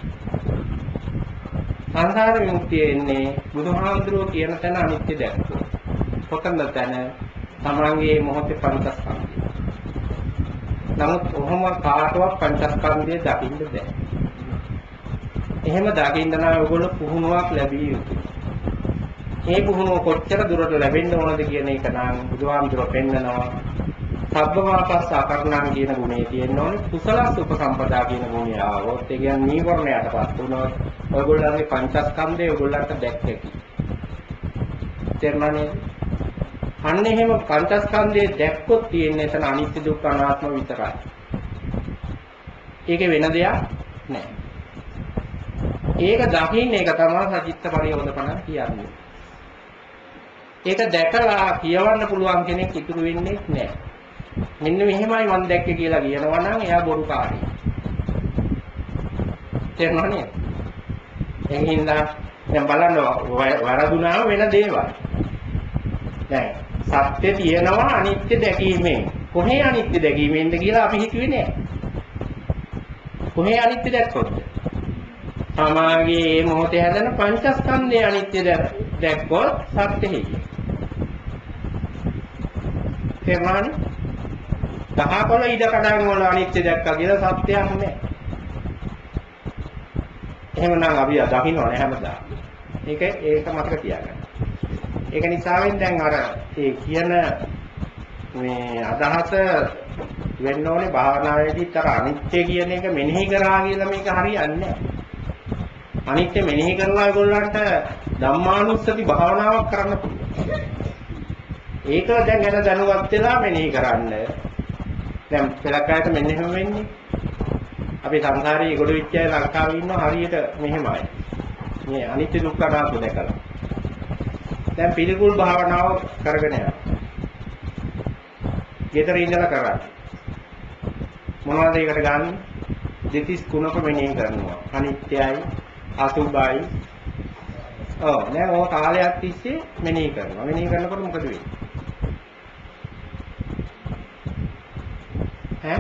S2: සංසාර විමුක්තිය එන්නේ බුදුහාමුදුරුවෝ කියන තැන අනිත්‍ය දැක්කෝ. කොතනද තැන? තමන්ගේ මොහොතේ පංචස්කන්ධය. නමුත් ඔහොම කාටවත් පංචස්කන්ධය දකින්න බෑ. එහෙම දකින්න නම් ඔයගොල්ලෝ පුහුණුවක් ලැබිය යුතුයි. මේ පුහුණුව කොච්චර දුරට ලැබෙන්න ඕනද කියන එක නම් බුදුහාමුදුරුවෝ පෙන්නනවා. සබ්බමාපස්ස අකරණං කියන ගුණේ තියෙන්න ඕනේ. කුසලස් උපසම්පදා කියන ගුණය ආවොත් ඒ කියන්නේ නීවරණයටපත් වුණොත් ඔයගොල්ලන්ගේ පංචස්කන්ධය ඔයගොල්ලන්ට දැක්කේ. තේරුණානේ? අන්න එහෙම පංචස්කන්ධය දැක්කොත් තියෙන්නේ එතන අනිත්‍ය දුක්ඛ අනාත්ම විතරයි. ඒකේ වෙන දෙයක් නැහැ. ඒක දකින්න එක තමයි සචිත්ත පරියෝධපණ කියන්නේ. ඒක දැකලා කියවන්න පුළුවන් කෙනෙක් ඉතුරු වෙන්නේ නැහැ. මෙන්න මෙහෙමයි මම දැක්කේ කියලා කියනවා නම් එයා බොරුකාරී. තේරුණා නේද? එහෙනම් දැන් බලන්න වරදුනාම වෙන දේවල්. දැන් සත්‍ය තියෙනවා අනිත්‍ය දැකීමෙන්. කොහේ අනිත්‍ය දැකීමෙන්ද කියලා අපි හිතුවේ නෑ. කොහේ අනිත්‍ය දැක්කොත්? සමාගයේ මේ මොහොතේ හැදෙන පංචස්කන්ධයේ අනිත්‍ය දැක්කොත් සත්‍යෙහි. තේරුණානේ? දහකොළ ඉඩ කඩන් වල අනිත්‍ය දැක්කා කියලා සත්‍යයක් නෑ. එහෙමනම් අපි දකින්නවනේ හැමදාම. ඒක මතක තියාගන්න. ඒක නිසාවෙන් දැන් අර ඒ කියන මේ අදහස වෙන්න ඕනේ භාවනාවේදීත් අර අනිත්‍ය කියන එක මෙනෙහි කරා කියලා මේක හරියන්නේ නැහැ. අනිත්‍ය මෙනෙහි කරලා ඒගොල්ලන්ට ධම්මානුස්සති භාවනාවක් කරන්න පුළුවන්. ඒක දැන් ගැන දැනුවත් වෙලා මෙනෙහි කරන්න. දැන් පෙරකායට මෙන්න එහෙම වෙන්නේ. අපි සංසාරයේ ගොඩ වෙච්ච අය ලංකාවේ ඉන්නවා හරියට මෙහෙමයි. මේ අනිත්‍ය දුක්ඛ අනාත්ම දැකලා. දැන් පිළිකුල් භාවනාව කරගෙන යනවා. ගෙදර ඉඳලා කරන්නේ. මොනවද ඒකට ගන්න? දෙතිස් කුණක මෙනෙහි කරනවා. අනිත්‍යයි, අසුභයි. නෑ ඕක කාලයක් තිස්සේ මෙනෙහි කරනවා. මෙනෙහි කරනකොට මොකද වෙන්නේ? ඈ?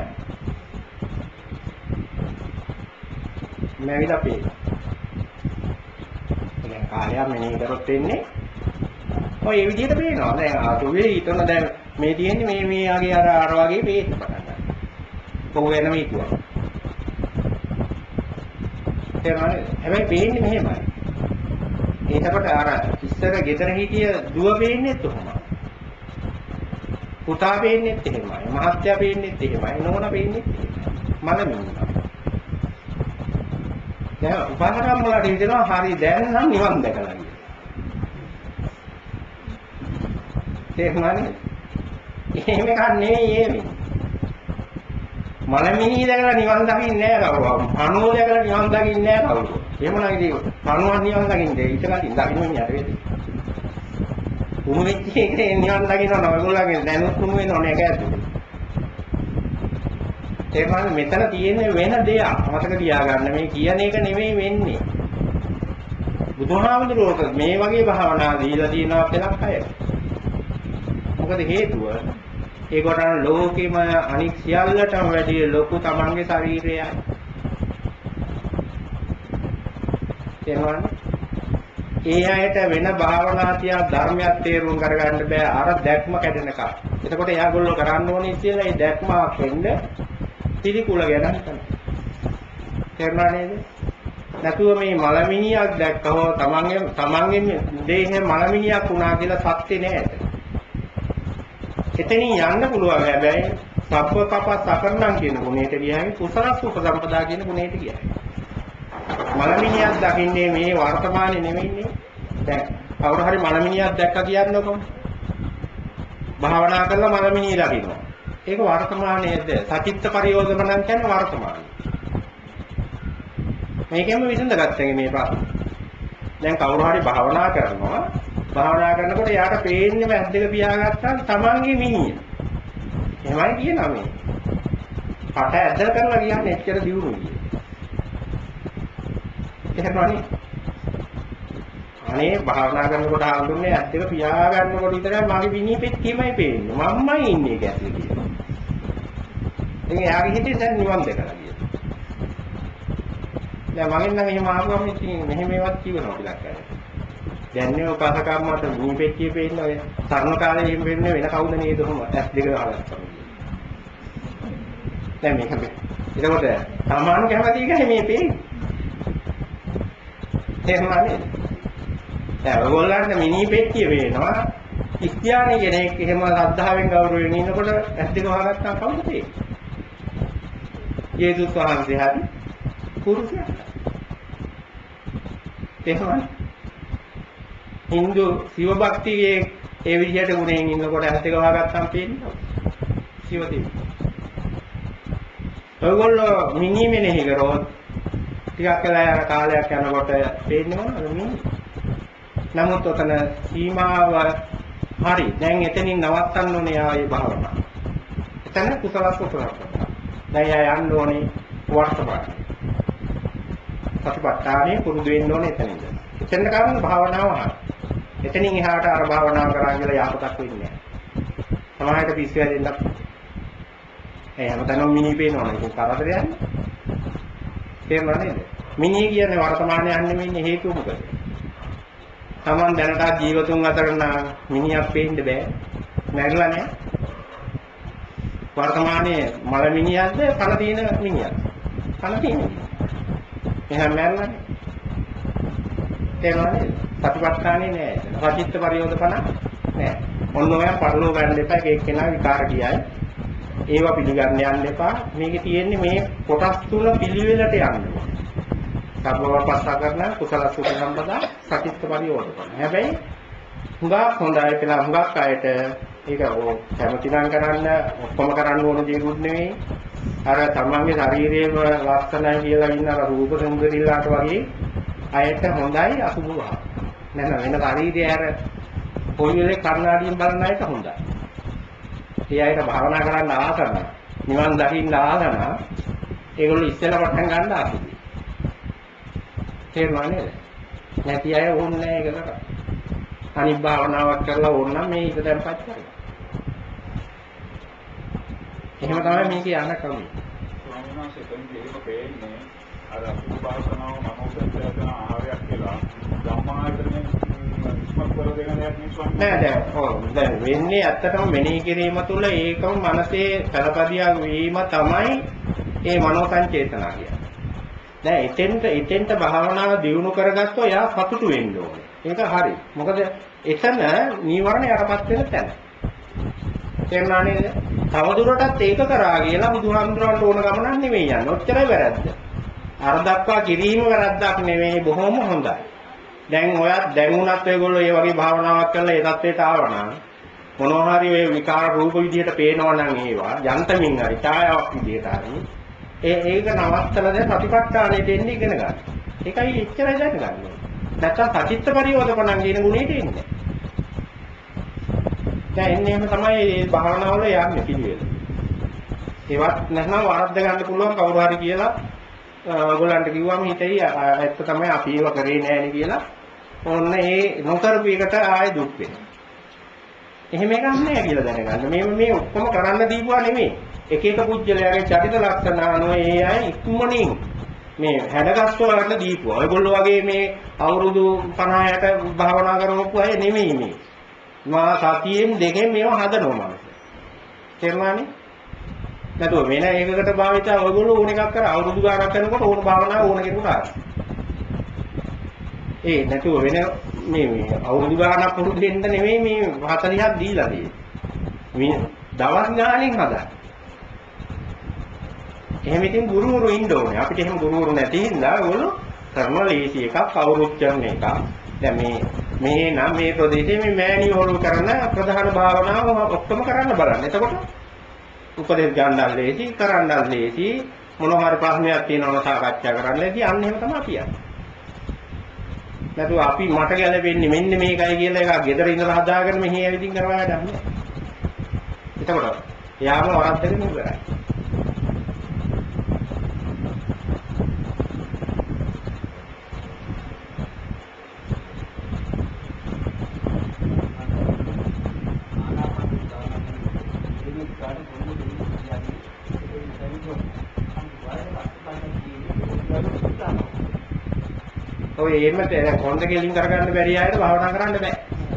S2: මැවිලා පේනවා. දැන් කාලයක් මෙනෙහි කරොත් වෙන්නේ ඔය මේ විදිහට පේනවා. දැන් ආතුවේ හිතන දැන් මේ තියෙන්නේ මේ ආගේ අර වගේ පේන්න පටන් ගන්නවා. කොහොම වෙනම හිතුවා. තේරුණාද? හැබැයි පේන්නේ මෙහෙමයි. එතකොට අර ඉස්සර ගෙදර හිටිය දුව පේන්නේත් කොහොමද? පුතා පේන්නේත් එහෙමයි. මහත්තයා පේන්නේත් එහෙමයි. නෝනා පේන්නේත් එහෙමයි. මලමිණි. දැන් උපාසකම් වලට හිතෙනවා හරි දැන් නම් නිවන් දැකලා කියලා. තේරුණානේ? එහෙම එකක් නෙවෙයි ඒ වෙන්නේ. මලමිණි දැකලා නිවන් දකින්නේ නැහැ කවුරු. අනුව දැකලා නිවන් දකින්නේ නැහැ කවුරු. එහෙමනම් ඉතින් අනුවන් නිවන් දකින්නේ ඊට කලින් දකින්න මිනිහට වෙන්නේ. උණු වෙච්ච එකේ නිවන් දකින්න ඔයගොල්ලන්ගේ දැනුත් උණු වෙනව නේද ඇතුලේ. ඒ වගේ මෙතන තියෙන්නේ වෙන දෙයක්. මතක තියාගන්න මේ කියන එක නෙමෙයි වෙන්නේ. බුදුහාමුදුරුවෝ මේ වගේ භාවනා දීලා තියෙනවා කියලා අය. මොකද හේතුව ඒකට ලෝකෙම අනික් සියල්ලටම වැඩි ලොකු තමන්ගේ ශරීරයයි. ඒ අයට වෙන භාවනා තියා ධර්මයක් තේරුම් කරගන්න බෑ අර දැක්ම කැඩෙනකම්. එතකොට එයාගොල්ලෝ කරන්න ඕනේ කියලා මේ දැක්මක් වෙන්න පිළිකුල ගැන හිතනවා. තේරුණා නේද? නැතුව මේ මලමිනියක් දැක්කව තමන්ගේ දේහේ මලමිනියක් වුණා කියලා සත්‍ය නෑ. එතනින් යන්න පුළුවන් හැබැයි සබ්බ කපස් අකරණම් කියන ගුණයට ගියාම කුසලස් උපසම්පදා කියන ගුණයට ගියා. මලමිනියක් දකින්නේ මේ වර්තමානයේ නෙවෙයිනේ. දැන් කවුරු හරි මලමිනියක් දැක්කා කියන්නකො. භාවනා කරලා මලමිනිය දකින්නවා. ඒක වර්තමානයේද සචිත්ත පරියෝධමනම් කියන්නේ වර්තමානයි. මේකෙම විසඳගත්තේ මේ ප්‍රශ්න. දැන් කවුරු හරි භාවනා කරනවා. භාවනා කරනකොට යාට පේන්නේ වැස් දෙක පියාගත්තාම තමන්ගේ මිනිය. එහෙමයි කියනවා මේ. කට ඇදලා කරලා කියන්නේ එච්චර දියුණුයි. එහෙමනේ. අනේ භාවනා කරනකොට හඳුන්නේ ඇස් දෙක පියා ගන්නකොට විතරයි මගේ මිනිය පෙට්ටියමයි පේන්නේ. මම්මයි ඉන්නේ ඒක ඇතුලේ කියලා. ඉතින් එයාගේ හිතේ දැන් නිවන් දැකලා කියනවා. දැන් මගෙන් නම් එහෙම ආවම ඉතින් මෙහෙම ඒවත් කියනවා කියලා කියනවා. දැන් නේ උපාසකම්මට මිනි පෙට්ටිය පේන්නේ ඔය සරණ කාලේ එහෙම වෙන්නේ වෙන කවුද නේද කොහොම ඇස් දෙක අහගත්තා. දැන් මේක එතකොට සාමාන්‍ය කැමති එකයි මේ පේන්නේ. එහෙමනේ. දැන් ඔයගොල්ලන්ට මිනි පෙට්ටිය පේනවා. ක්‍රිස්තියානි කෙනෙක් එහෙම ශ්‍රද්ධාවෙන් ගෞරවයෙන් ඉන්නකොට ඇස් දෙක වහගත්තා කවුද පේන්නේ? යේසුස් වහන්සේ හරි කුරුසියා. එහෙමයි. හින්දු සිව භක්තියේ ඒ විදිහට ගුණයෙන් ඉන්නකොට ඇස් දෙක වහගත්තාම පේන්නේ සිව දෙවි. ඔයගොල්ලෝ මිනි මෙනෙහි කරොත් ටිකක් වෙලා යන කාලයක් යනකොට පේන්නේ මොනවද මිනි? නමුත් ඔතන සීමාව හරි. දැන් එතනින් නවත්තන්න ඕනේ ආයේ භාවනාව. එතන කුසලස් උපරප්පා. දැන් යා යන්න ඕනේ වර්තමානයේ. සතිපට්ඨානේ පුරුදු වෙන්න ඕනේ එතනින්ද. එතන කරන භාවනාව හරි. එතනින් එහාට අර භාවනාව කරා කියලා යහපතක් වෙන්නේ නැහැ. සමාහයට පිස්සු හැදෙන්නත්. ඒ හැමතැනම මිනි පේනවනේ. ඒක කරදරයක් නේ. තේරුණා නේද? මිනි කියන්නේ වර්තමානයේ යන්නේ මෙන්නේ හේතුව මොකද? Taman දැනට ජීවතුන් අතර නම් මිනිහක් පේන්න බෑ. මැරිලා නැහැ. වර්තමානයේ මල මිනිහක්ද කන තියෙන මිනිහක්ද? කන තියෙන. එහෙනම් මැරිලා නැහැ. තේරුණා නේද? සතිපට්ඨානේ නෑ. සචිත්ත පරියෝධපණ නෑ. ඔන්න ඔය පරිලෝ ගන්න එපා. එක එක්කෙනා විකාර කියයි. ඒවා පිළිගන්න යන්න එපා. මේකේ තියෙන්නේ මේ කොටස් තුන පිළිවෙලට යන්න. සබ්බවපස්සා කරන කුසල සුඛ සම්පදා සචිත්ත පරියෝධපණ. හැබැයි හුඟක් හොඳයි කියලා හුඟක් අයට ඒක කැමතිනම් කරන්න ඔක්කොම කරන්න ඕන දේකුත් නෙවෙයි. අර තමන්ගේ ශරීරයේම ලක්ෂණයි කියලා ඉන්න අර රූප සුන්දරිල්ලාට වගේ අයට හොඳයි අසුභ භාව. නැත්නම් වෙන ශරීරය හැර පොයි වෙලේ කර්ණාඩියෙන් බලන අයට හොඳයි. ඒ අයට භාවනා කරන්න ආසන, නිවන් දකින්න ආසන, ඒගොල්ලෝ ඉස්සෙල්ලා පටන් ගන්න ආසුයි. තේරුණා නේද? නැති අය ඕනේ නැහැ ඒක කරා. අනිත් භාවනාවක් කරලා ඕන නම් මේ හිත දැම්පත් කරලා. එහෙම තමයි මේක යන ක්‍රමය.
S1: ස්වාමීන් වහන්සේ දෙන්නේ එහෙම පේන්නේ අර උපාසනාව මනෝසත්‍යයන ආහාරයක් කියලා ධම්මායතනෙ ඉස්මතු කර දෙන දෙයක් නේ ස්වාමීන් වහන්සේ.
S2: දැන් වෙන්නේ ඇත්තටම මෙනෙහි කිරීම තුළ ඒකම මනසේ පළපදියා වීම තමයි ඒ මනෝ සංචේතනා කියන්නේ. දැන් එතෙන්ට භාවනාව දියුණු කරගත්තොත් එයා සතුටු වෙන්න ඕනේ. ඒක හරි. මොකද එතන නීවරණ යටපත් වෙන තැන. තේරුණා නේද? තවදුරටත් ඒක කරා කියලා බුදුහාමුදුරන්ට ඕන ගමනක් නෙවෙයි යන්නේ. ඔච්චරයි වැරද්ද. අර දක්වා කිරීම වැරද්දක් නෙවෙයි, බොහොම හොඳයි. දැන් ඔයත් දැන් උනත් ඔයගොල්ලෝ මේ වගේ භාවනාවක් කරලා ඒ தത്വයට ආවනම් මොනවා හරි ඔය විකාර රූප විදිහට පේනවා නම් ඒවා යන්තමින් හරි ඡායාවක් විදිහට හරි ඒක නවත්තලා දැන් ප්‍රතිපත්තානේ දෙන්නේ ඉගෙන ගන්න. ඒකයි එච්චරයි දැනගන්නේ. නැත්තම් සචිත්ත පරිවර්තනං කියන ගුණයට එන්නේ. දැන් එන්නේ එහෙම තමයි මේ භාවනාවල යන්නේ පිළිවෙල. ඒවත් නැත්නම් වරද්ද ගන්න පුළුවන් කවුරු හරි කියලා ඔයගොල්ලන්ට කිව්වම හිතෙයි ඇත්ත තමයි අපි ඒව කරේ නෑනේ කියලා. ඔන්න ඒ නොකරපු එකට ආයෙ දුක් වෙනවා. එහෙම එකක් නෑ කියලා දැනගන්න. මේ ඔක්කොම කරන්න දීපුවා නෙමෙයි. එක එක පුජ්‍යලයාගේ චරිත ලක්ෂණ අනුව ඒ අය ඉක්මනින් මේ හැඩගස්ව ගන්න දීපුවා. ඔයගොල්ලෝ වගේ මේ අවුරුදු 50 60 භාවනා කරවපු අය නෙමෙයි මේ. මා සතියෙන් දෙකෙන් මේව හදනවා මනස. තේරුණානේ? නැතුව වෙන එකකට භාවිතා ඔයගොල්ලෝ ඕන එකක් කර අවුරුදු ගානක් කරනකොට ඕන භාවනාව ඕන කෙනෙකුට ආවා. ඒ නැතුව වෙන මේ අවුරුදු ගානක් පුරුදු වෙන්න නෙමෙයි මේ 40ක් දීලා තියෙන්නේ. මේ දවස් ගාණෙන් හදා. එහෙම ඉතින් ගුරුවරු ඉන්න ඕනේ. අපිට එහෙම ගුරුවරු නැති හින්දා ඔයගොල්ලෝ කරන ලේසි එකක් කවුරුත් කරන එකක්. දැන් මේ නම් මේ ප්‍රදේශයේ මේ මෑණියෝරු කරන ප්‍රධාන භාවනාව ඔක්කොම කරන්න බලන්න. එතකොට උපදෙස් ගන්නල් ලේසි, කරන්නල් ලේසි, මොනවා හරි ප්‍රශ්නයක් තියෙනවම සාකච්ඡා කරන්න ලේසි. අන්න එහෙම තමයි අපි යන්නේ. නැතුව අපි මට ගැලපෙන්නේ මෙන්න මේකයි කියලා එකක් ගෙදර ඉඳලා හදාගෙන මෙහි ඇවිදින් කරවා වැඩක් නෑ. එතකොට යාම වරද්දගෙන ඉවරයි. ඔය එහෙම දැන් කොන්ද කෙලින් කරගන්න බැරි අයට භාවනා කරන්න බෑ.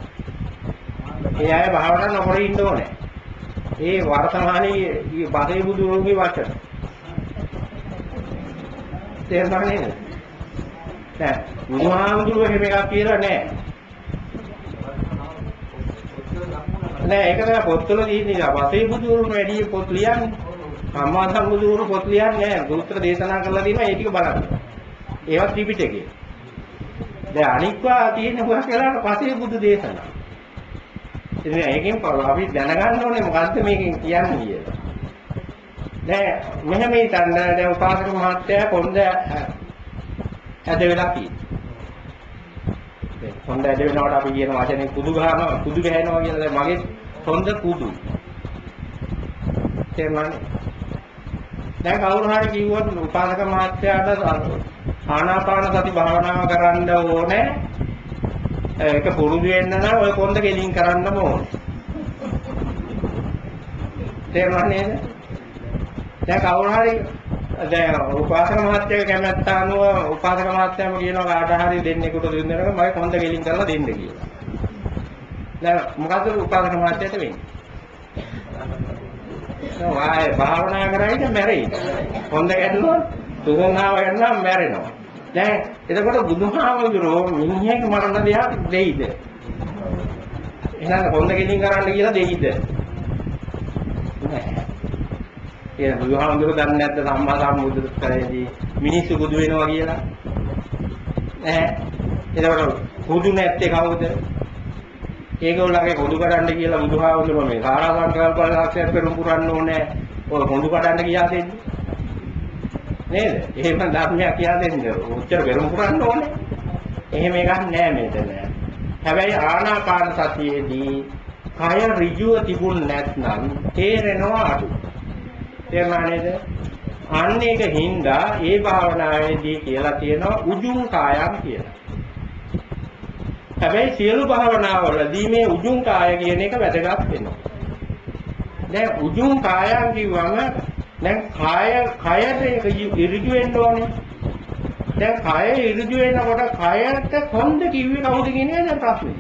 S2: ඒ අය භාවනා නොකර ඉන්න ඕනේ. ඒ වර්තමානයේ බදේ බුදුරුගේ වචන. තේරුණා නේද? දැන් බුදුහාමුදුරුවෝ එහෙම එකක් කියලා නෑ. නෑ ඒක තමයි පොත්වල තියෙන්නේ. බදේ බුදුරුගේ වැඩි පොත් ලියන්නේ. සම්මා සම්බුදුරුවෝ පොත් ලියන්නේ නෑ. සූත්‍ර දේශනා කරලා තියෙනවා ඒ ටික බලන්න. ඒවත් ත්‍රිපිටකේ. දැන් අනික්වා තියෙන හුඟක් වෙලාවට පසේ බුදු දේශනා. ඉතින් ඒකෙන් අපි දැනගන්න ඕනේ මොකද්ද මේකෙන් කියන්නේ කියලා. දැන් මෙහෙම හිතන්න දැන් උපාසක මහත්තයා කොන්ද ඇද වෙලා තියෙනවා. දැන් කොන්ද ඇද වෙනකොට අපි කියන වචනේ කුදු ගහනවා කුදු ගහනවා කියලා දැන් මගේ කොන්ද කුදු. තේරුණානේ? දැන් කවුරු හරි කිව්වොත් උපාසක මහත්තයාට ආනාපාන සති භාවනාව කරන්න ඕනේ. ඒක පුරුදු වෙන්න නම් ඔය කොන්ද ගෙලින් කරන්නම ඕනේ. තේරුණා නේද? දැන් කවුරු හරි දැන් උපාසක මහත්තයාගේ කැමැත්ත අනුව උපාසක මහත්තයාම කියනවා කාට හරි දෙන්නෙකුට දෙන්නෙකුට මම කොන්ද ගෙලින් කරලා දෙන්න කියලා. දැන් මොකද්ද උපාසක මහත්තයාට වෙන්නේ? වාය භාවනා කරයිද මැරෙයි. කොන්ද ගැටුණොත් තුගන්හාව යනවා මැරෙනවා. දැන් එතකොට බුදුහාමුදුරුවෝ මිනිහෙක් මරණ දෙයක් දෙයිද? එහෙනම් කොන්ද ගෙලින් කරන්න කියලා දෙයිද? නෑ. ඒ බුදුහාමුදුරුවෝ දන්නේ නැද්ද සම්මා සම්බුද්ධත්වයේදී මිනිස්සු බුදු වෙනවා කියලා? නෑ. එතකොට බුදු නැත්තේ කවුද? ඒගොල්ලන්ගේ කොඳු කඩන්න කියලා බුදුහාමුදුරුවෝ මේ සාරාංශකල්ප ලක්ෂයක් පෙරම් පුරන්න ඕනේ. ඔය කොඳු කඩන්න කියා දෙන්නේ. නේද? එහෙම ධර්මයක් කියා දෙන්නේ. උච්චර පෙරම් පුරන්න ඕනේ. එහෙම එකක් නෑ මෙතන. හැබැයි ආනාපාන සතියේදී කය ඍජුව තිබුණ නැත්නම් තේරෙනවා අඩු. තේරුණා නේද? අන්න ඒක හින්දා ඒ භාවනාවේදී කියලා තියෙනවා උජුං කායම් කියලා. හැබැයි සියලු භාවනාවලදී මේ උජුං කාය කියන එක වැදගත් වෙනවා. දැන් උජුං කායම් කිව්වම දැන් කයට ඒක ඍජු වෙන්න ඕනේ. දැන් කය ඍජු වෙනකොට කයට කොන්ද කිව්වේ කවුද කියන එක දැන් ප්‍රශ්නේ.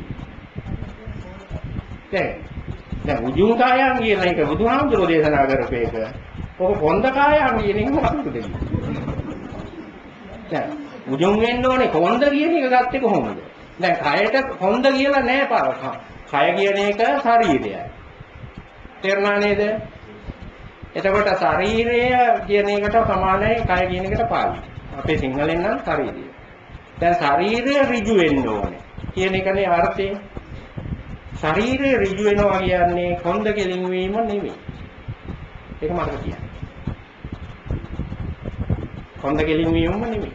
S2: දැන් උජුං කායම් කියන එක බුදුහාමුදුරෝ දේශනා කරපු එක. ඔක කොන්ද කායම් කියන එක මොකක්ද දෙන්නේ? දැන් උජුං වෙන්න ඕනේ කොන්ද කියන එක ගත්තේ කොහොමද? දැන් කයට කොන්ද කියලා නෑ පාරක. කය කියන එක ශරීරයයි. තේරුණා නේද? එතකොට ශරීරය කියන එකට සමානයි කය කියන එකට පාලි. අපේ සිංහලෙන් නම් ශරීරය. දැන් ශරීරය ඍජු වෙන්න ඕනේ කියන එකනේ අර්ථය. ශරීරය ඍජු වෙනවා කියන්නේ කොන්ද කෙලින් වීම නෙමෙයි. ඒක මතක තියාගන්න. කොන්ද කෙලින් වීමම නෙමෙයි.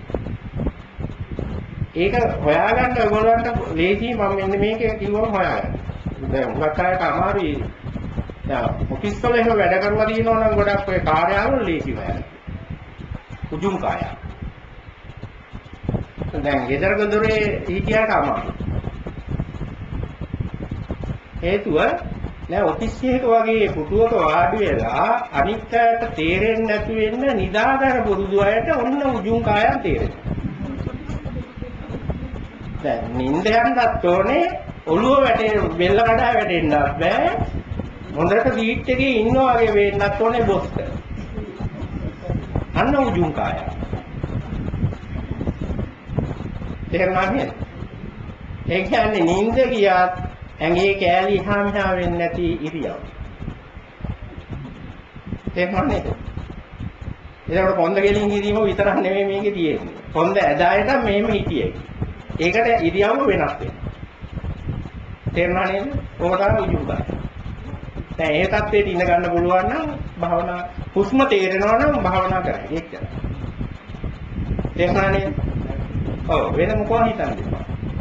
S2: ඒක හොයාගන්න ඔයගොල්ලන්ට ලේසි මම මෙන්න මේක කිව්වම හොයාගන්න. දැන් උගත් අයට අමාරුයි. දැන් ඔෆිස් වල එහෙම වැඩ කරලා තියෙනවා නම් ගොඩක් ඔය කාර්යාලවල ලේසි හොයාගන්න. උජුම් කාය. දැන් ගෙදර දොරේ හිටියට අමාරුයි. හේතුව දැන් ඔෆිස් එකක වගේ පුටුවක වාඩි වෙලා අනිත් අයට තේරෙන්නේ නැති වෙන්න නිදාගන්න පුරුදු අයට ඔන්න උජුම් කායන් තේරෙනවා. දැන් නිින්ද යන්නත් ඕනේ ඔළුව වැටේ බෙල්ල කඩා වැටෙන්නත් බෑ. හොඳට සීට් එකේ ඉන්නවා වගේ වෙන්නත් ඕනේ බොස්ට. අන්න උජුම් කාය. තේරුණා නේද? ඒ කියන්නේ නිින්ද ගියත් ඇඟේ කෑලි එහා මෙහා වෙන්නේ නැති ඉරියව්. තේරුණා නේද? ඒකට කොන්ද ගෙලින් හිරීම විතරක් නෙමෙයි මේකේ තියෙන්නේ. කොන්ද ඇදායට මෙහෙම හිටියේ. ඒකට ඉරියව්ව වෙනස් වෙනවා. තේරුණා නේද? ඕක තමයි උජුම් කාය. දැන් ඒ தത്വෙට ඉඳ ගන්න පුළුවන් නම් භාවනා හුස්ම තේරෙනවා නම් භාවනා කරන්න. එච්චරයි. තේරුණා නේද? ඔව් වෙන මොකක්ද හිතන්නේ?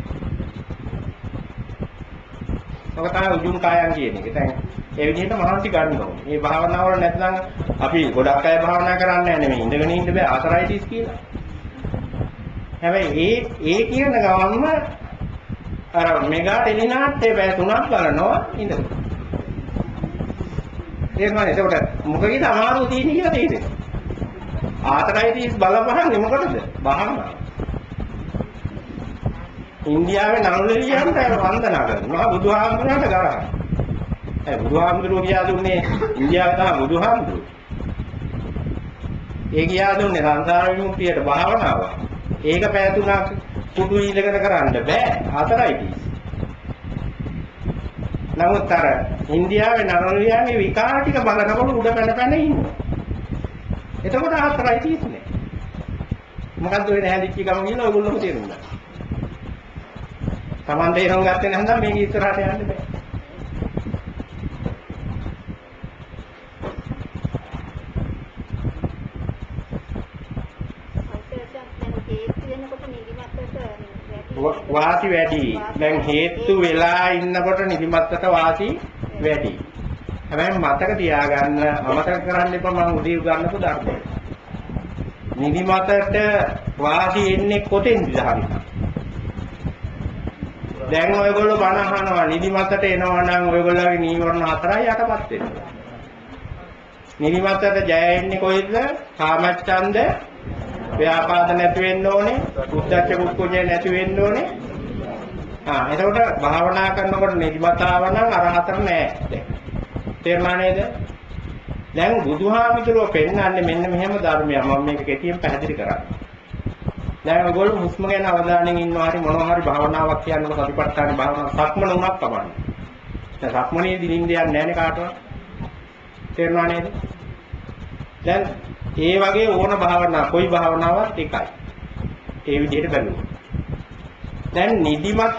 S2: ඔක තමයි උජුම් කායන් කියන එක. දැන් ඒ විදිහට මහන්සි ගන්න ඕනේ. මේ භාවනාව වල නැත්නම් අපි ගොඩක් අය භාවනා කරන්නේ නැහැ නෙමෙයි. ඉඳගෙන ඉන්න බෑ ආතරයිටිස් කියලා. හැබැයි ඒ කියන ගමන්ම අර මෙගා ටෙලිනාට්ටේ බෑ 3ක් බලනවා ඉඳගෙන. තේරුණාද? එතකොට මොකකින්ද අමාරුව තියෙන්නේ කියලා තේරෙනවා. ආතරයිටිස් බලපහන්නේ මොකටද? භාවනාව. ඉන්දියාවේ නළුලියන්ට වන්දනා කරනවා බුදුහාමුදුරන්ට ගරහන. ඒ බුදුහාමුදුරුවෝ කියා දුන්නේ ඉන්දියාවේ තමයි බුදුහාමුදුරුවෝ. ඒ කියා දුන්නේ සංසාර විමුක්තියට භාවනාව. ඒක පැය 3ක් කුඩු ඊලකට කරන්න බෑ ආතරයිටිස්. නමුත් අර ඉන්දියාවේ නළුලියන්ගේ විකාර ටික බලනකොට උඩ පැන ඉන්නවා. එතකොට ආතරයිටිස් නෑ. මොකද්ද වෙන හැදිච්ච ගම කියලා ඔයගොල්ලෝ තේරුම් ගන්න. Taman තේරුම් ගත්තේ නැත්නම් මේක ඉස්සරහට යන්න බෑ. වාසි වැඩි. දැන් හේතු වෙලා ඉන්නකොට නිදිමතට වාසි වැඩි. හැබැයි මතක තියාගන්න අමතක කරන්න එපා මම උදේ ගන්නපු ධර්මය. නිදිමතට වාසි එන්නේ කොතෙන්ද හරියට? දැන් ඔයගොල්ලෝ බණ අහනවා නිදිමතට එනවා නම් ඔයගොල්ලෝගේ නීවරණ 4යි යටපත් වෙනවා. නිදිමතට ජය එන්නේ කොහෙද? කාමච්ඡන්ද, ව්‍යාපාද නැති වෙන්න ඕනේ, උද්ධච්ච කුක්කුච්ච නැති වෙන්න ඕනේ. එතකොට භාවනා කරනකොට නිදිමත ආව නම් අර 4 නෑ. තේරුණා නේද? දැන් බුදුහාමුදුරුවෝ පෙන්නන්නේ මෙන්න මෙහෙම ධර්මයක්. මම මේක කෙටියෙන් පැහැදිලි කරන්නේ. දැන් ඔයගොල්ලෝ හුස්ම ගැන අවධානයෙන් ඉන්නවා හරි මොනවා හරි භාවනාවක් කියනකොට සතිපට්ඨාන භාවනාව සක්මන උනක් තමයි. දැන් සක්මනේදී නිින්ද යන්නේ නැහැනේ කාටවත්. තේරුණා නේද? දැන් ඒ වගේ ඕන භාවනා කොයි භාවනාවක් එකයි. ඒ විදිහට බලමු. දැන් නිදිමත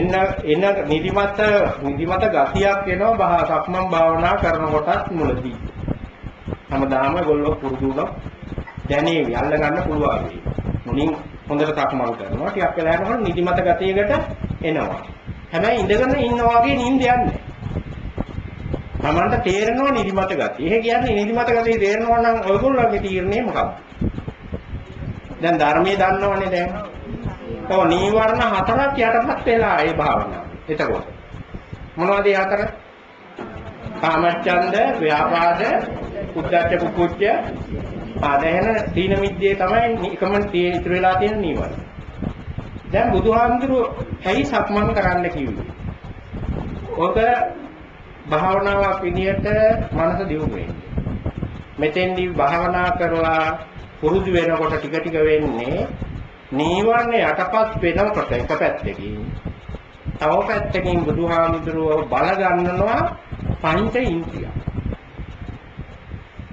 S2: නිදිමත ගතියක් එනවා සක්මන් භාවනා කරනකොටත් මුලදී. හැමදාම ඔයගොල්ලෝ පුරුදු වුණොත් දැනේවි අල්ල ගන්න පුළුවන් වෙයි. මුලින් හොඳට සක්මන් කරනවා ටිකක් වෙලා යනකොට නිදිමත ගතියකට එනවා. හැබැයි ඉඳගෙන ඉන්නවා වගේ නිින්ද යන්නේ. තමන්ට තේරෙනවා නිදිමත ගතිය. ඒ කියන්නේ නිදිමත ගතිය තේරෙනවා නම් ඔයගොල්ලෝගේ තීරණය මොකක්ද? දැන් ධර්මයේ දන්නවනේ දැන්. ඔව් නීවරණ 4ක් යටපත් වෙලා ඒ භාවනාව. එතකොට මොනවද ඒ 4? කාමච්ඡන්ද, ව්‍යාපාද, උද්ධච්ච කුක්කුච්ච ආදයන තීන මිද්දේ තමයි එකම ඉතුරු වෙලා තියෙන නීවරණ. දැන් බුදුහාමුදුරුවෝ ඇයි සක්මන් කරන්න කිව්වේ? ඔක භාවනාවක් විදියට මනස දියුණු වෙන්නේ. මෙතෙන්දී භාවනා කරලා පුරුදු වෙනකොට ටික ටික වෙන්නේ නීවරණ යටපත් වෙනකොට එක පැත්තකින් තව පැත්තකින් බුදුහාමුදුරුවෝ බල ගන්නවා පංච ඉන්ද්‍රිය.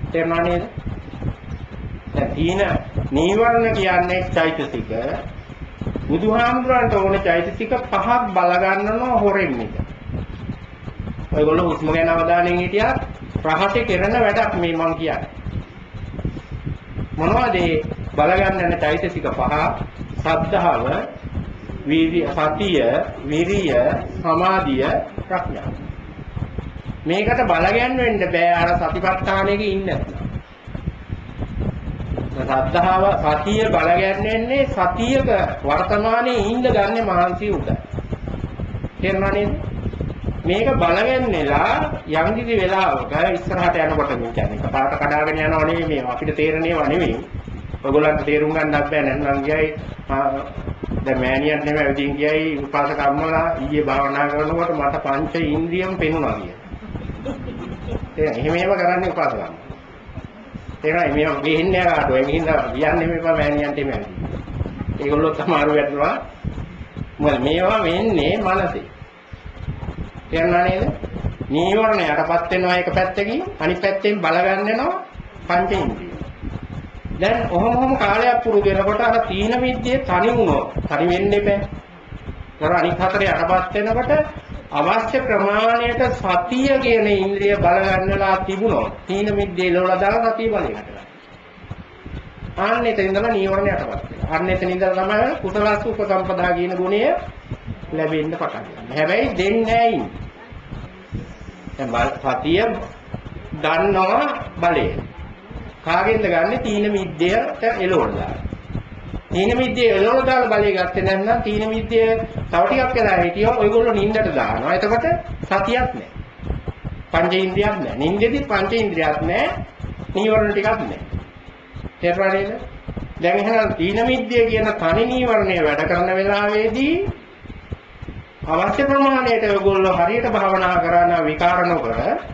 S2: තේරුණා නේද? දැන් තීන නීවරණ කියන්නේ චෛතසික. බුදුහාමුදුරන්ට ඕනේ චෛතසික පහක් බල ගන්නනවා හොරෙන් එක. ඔයගොල්ලෝ හුස්ම ගැන අවධානයෙන් හිටියා රහසේ කරන වැඩක් මේ මම කියන්නේ. මොනවද ඒ බල ගන්න චෛතසික පහ? සද්ධාව, වීර්ය, සතිය, විරිය, සමාධිය, ප්‍රඥාව. මේකට බලගන්න වෙන්න බෑ අර සතිපට්ඨානෙක ඉන්න නැත්නම්. සද්ධාව, සතිය බලගන්නන්නේ සතියක වර්තමානයේ ඉඳ ගන්න මහන්සිය උඩ. තේරුණා නේද? මේක බලගන්නලා යම් කිසි වෙලාවක ඉස්සරහට යනකොට මේ කියන්නේ කතාවට කඩාගෙන යනව නෙවෙයි මේ අපිට තේරෙනේව නෙවෙයි. ඔයගොල්ලන්ට තේරුම් ගන්නත් බෑ නැත්නම් ගියයි දැන් මෑණියන් නෙමෙයි ඇවිදින් ගියයි උපාසක අම්මලා ඊයේ භාවනා කරනකොට මට පංච ඉන්ද්‍රියම් පෙනුණා කියලා. එහෙම කරන්නේ උපාසක අම්මලා. තේරෙනවද? මේ ගෙහින්නේ කාටෝ ඒ හින්දා කියන්නේ මේපා මෑණියන්ට එමෙ. ඒගොල්ලෝ තමයි වැටෙනවා. මොකද මේවා වෙන්නේ මනසේ. තේරුණා නේද? නීවරණ යටපත් වෙනවා එක පැත්තකින් අනිත් පැත්තෙන් බල ගන්න වෙනවා පංච ඉන්ද්‍රිය. දැන් ඔහොම කාලයක් පුරුදු වෙනකොට අර තීන මිද්දේ තනි වුණොත් තනි වෙන්න එපා. අර අනිත් හතර යටපත් වෙනකොට අවශ්‍ය ප්‍රමාණයට සතිය කියන ඉන්ද්‍රිය බල ගන්නලා තිබුණොත් තීන මිද්දේ එළවලා දාලා සතිය බලය හදලා. ආන්න එතන ඉඳලා නීවරණ යටපත් වෙනවා. අන්න එතන ඉඳලා තමයි කුසලස් උපසම්පදා කියන ගුණය ලැබෙන්න පටන් ගන්න. හැබැයි දෙන්නේ නැහැ ඉන්නේ. දැන් සතිය දන්නවා බලය. කාගෙන්ද ගන්නෙ? තීන මිද්දයට එළවලා. තීන මිද්දේ එළවලා දාලා බලය ගත්තේ නැත්නම් තීන මිද්දේ තව ටිකක් වෙලා හිටියෝ ඔයගොල්ලෝ නිින්දට දානවා. එතකොට සතියක් නැහැ. පංච ඉන්ද්‍රියක් නැහැ. නිින්දෙදි පංච ඉන්ද්‍රියක් නැහැ. නීවරණ ටිකක් නැහැ. තේරුණා නේද? දැන් එහෙනම් තීන මිද්දේ කියන තනි නීවරණය වැඩ කරන වෙලාවේදී අවශ්‍ය ප්‍රමාණයට ඔයගොල්ලෝ හරියට භාවනා කරන විකාර නොකර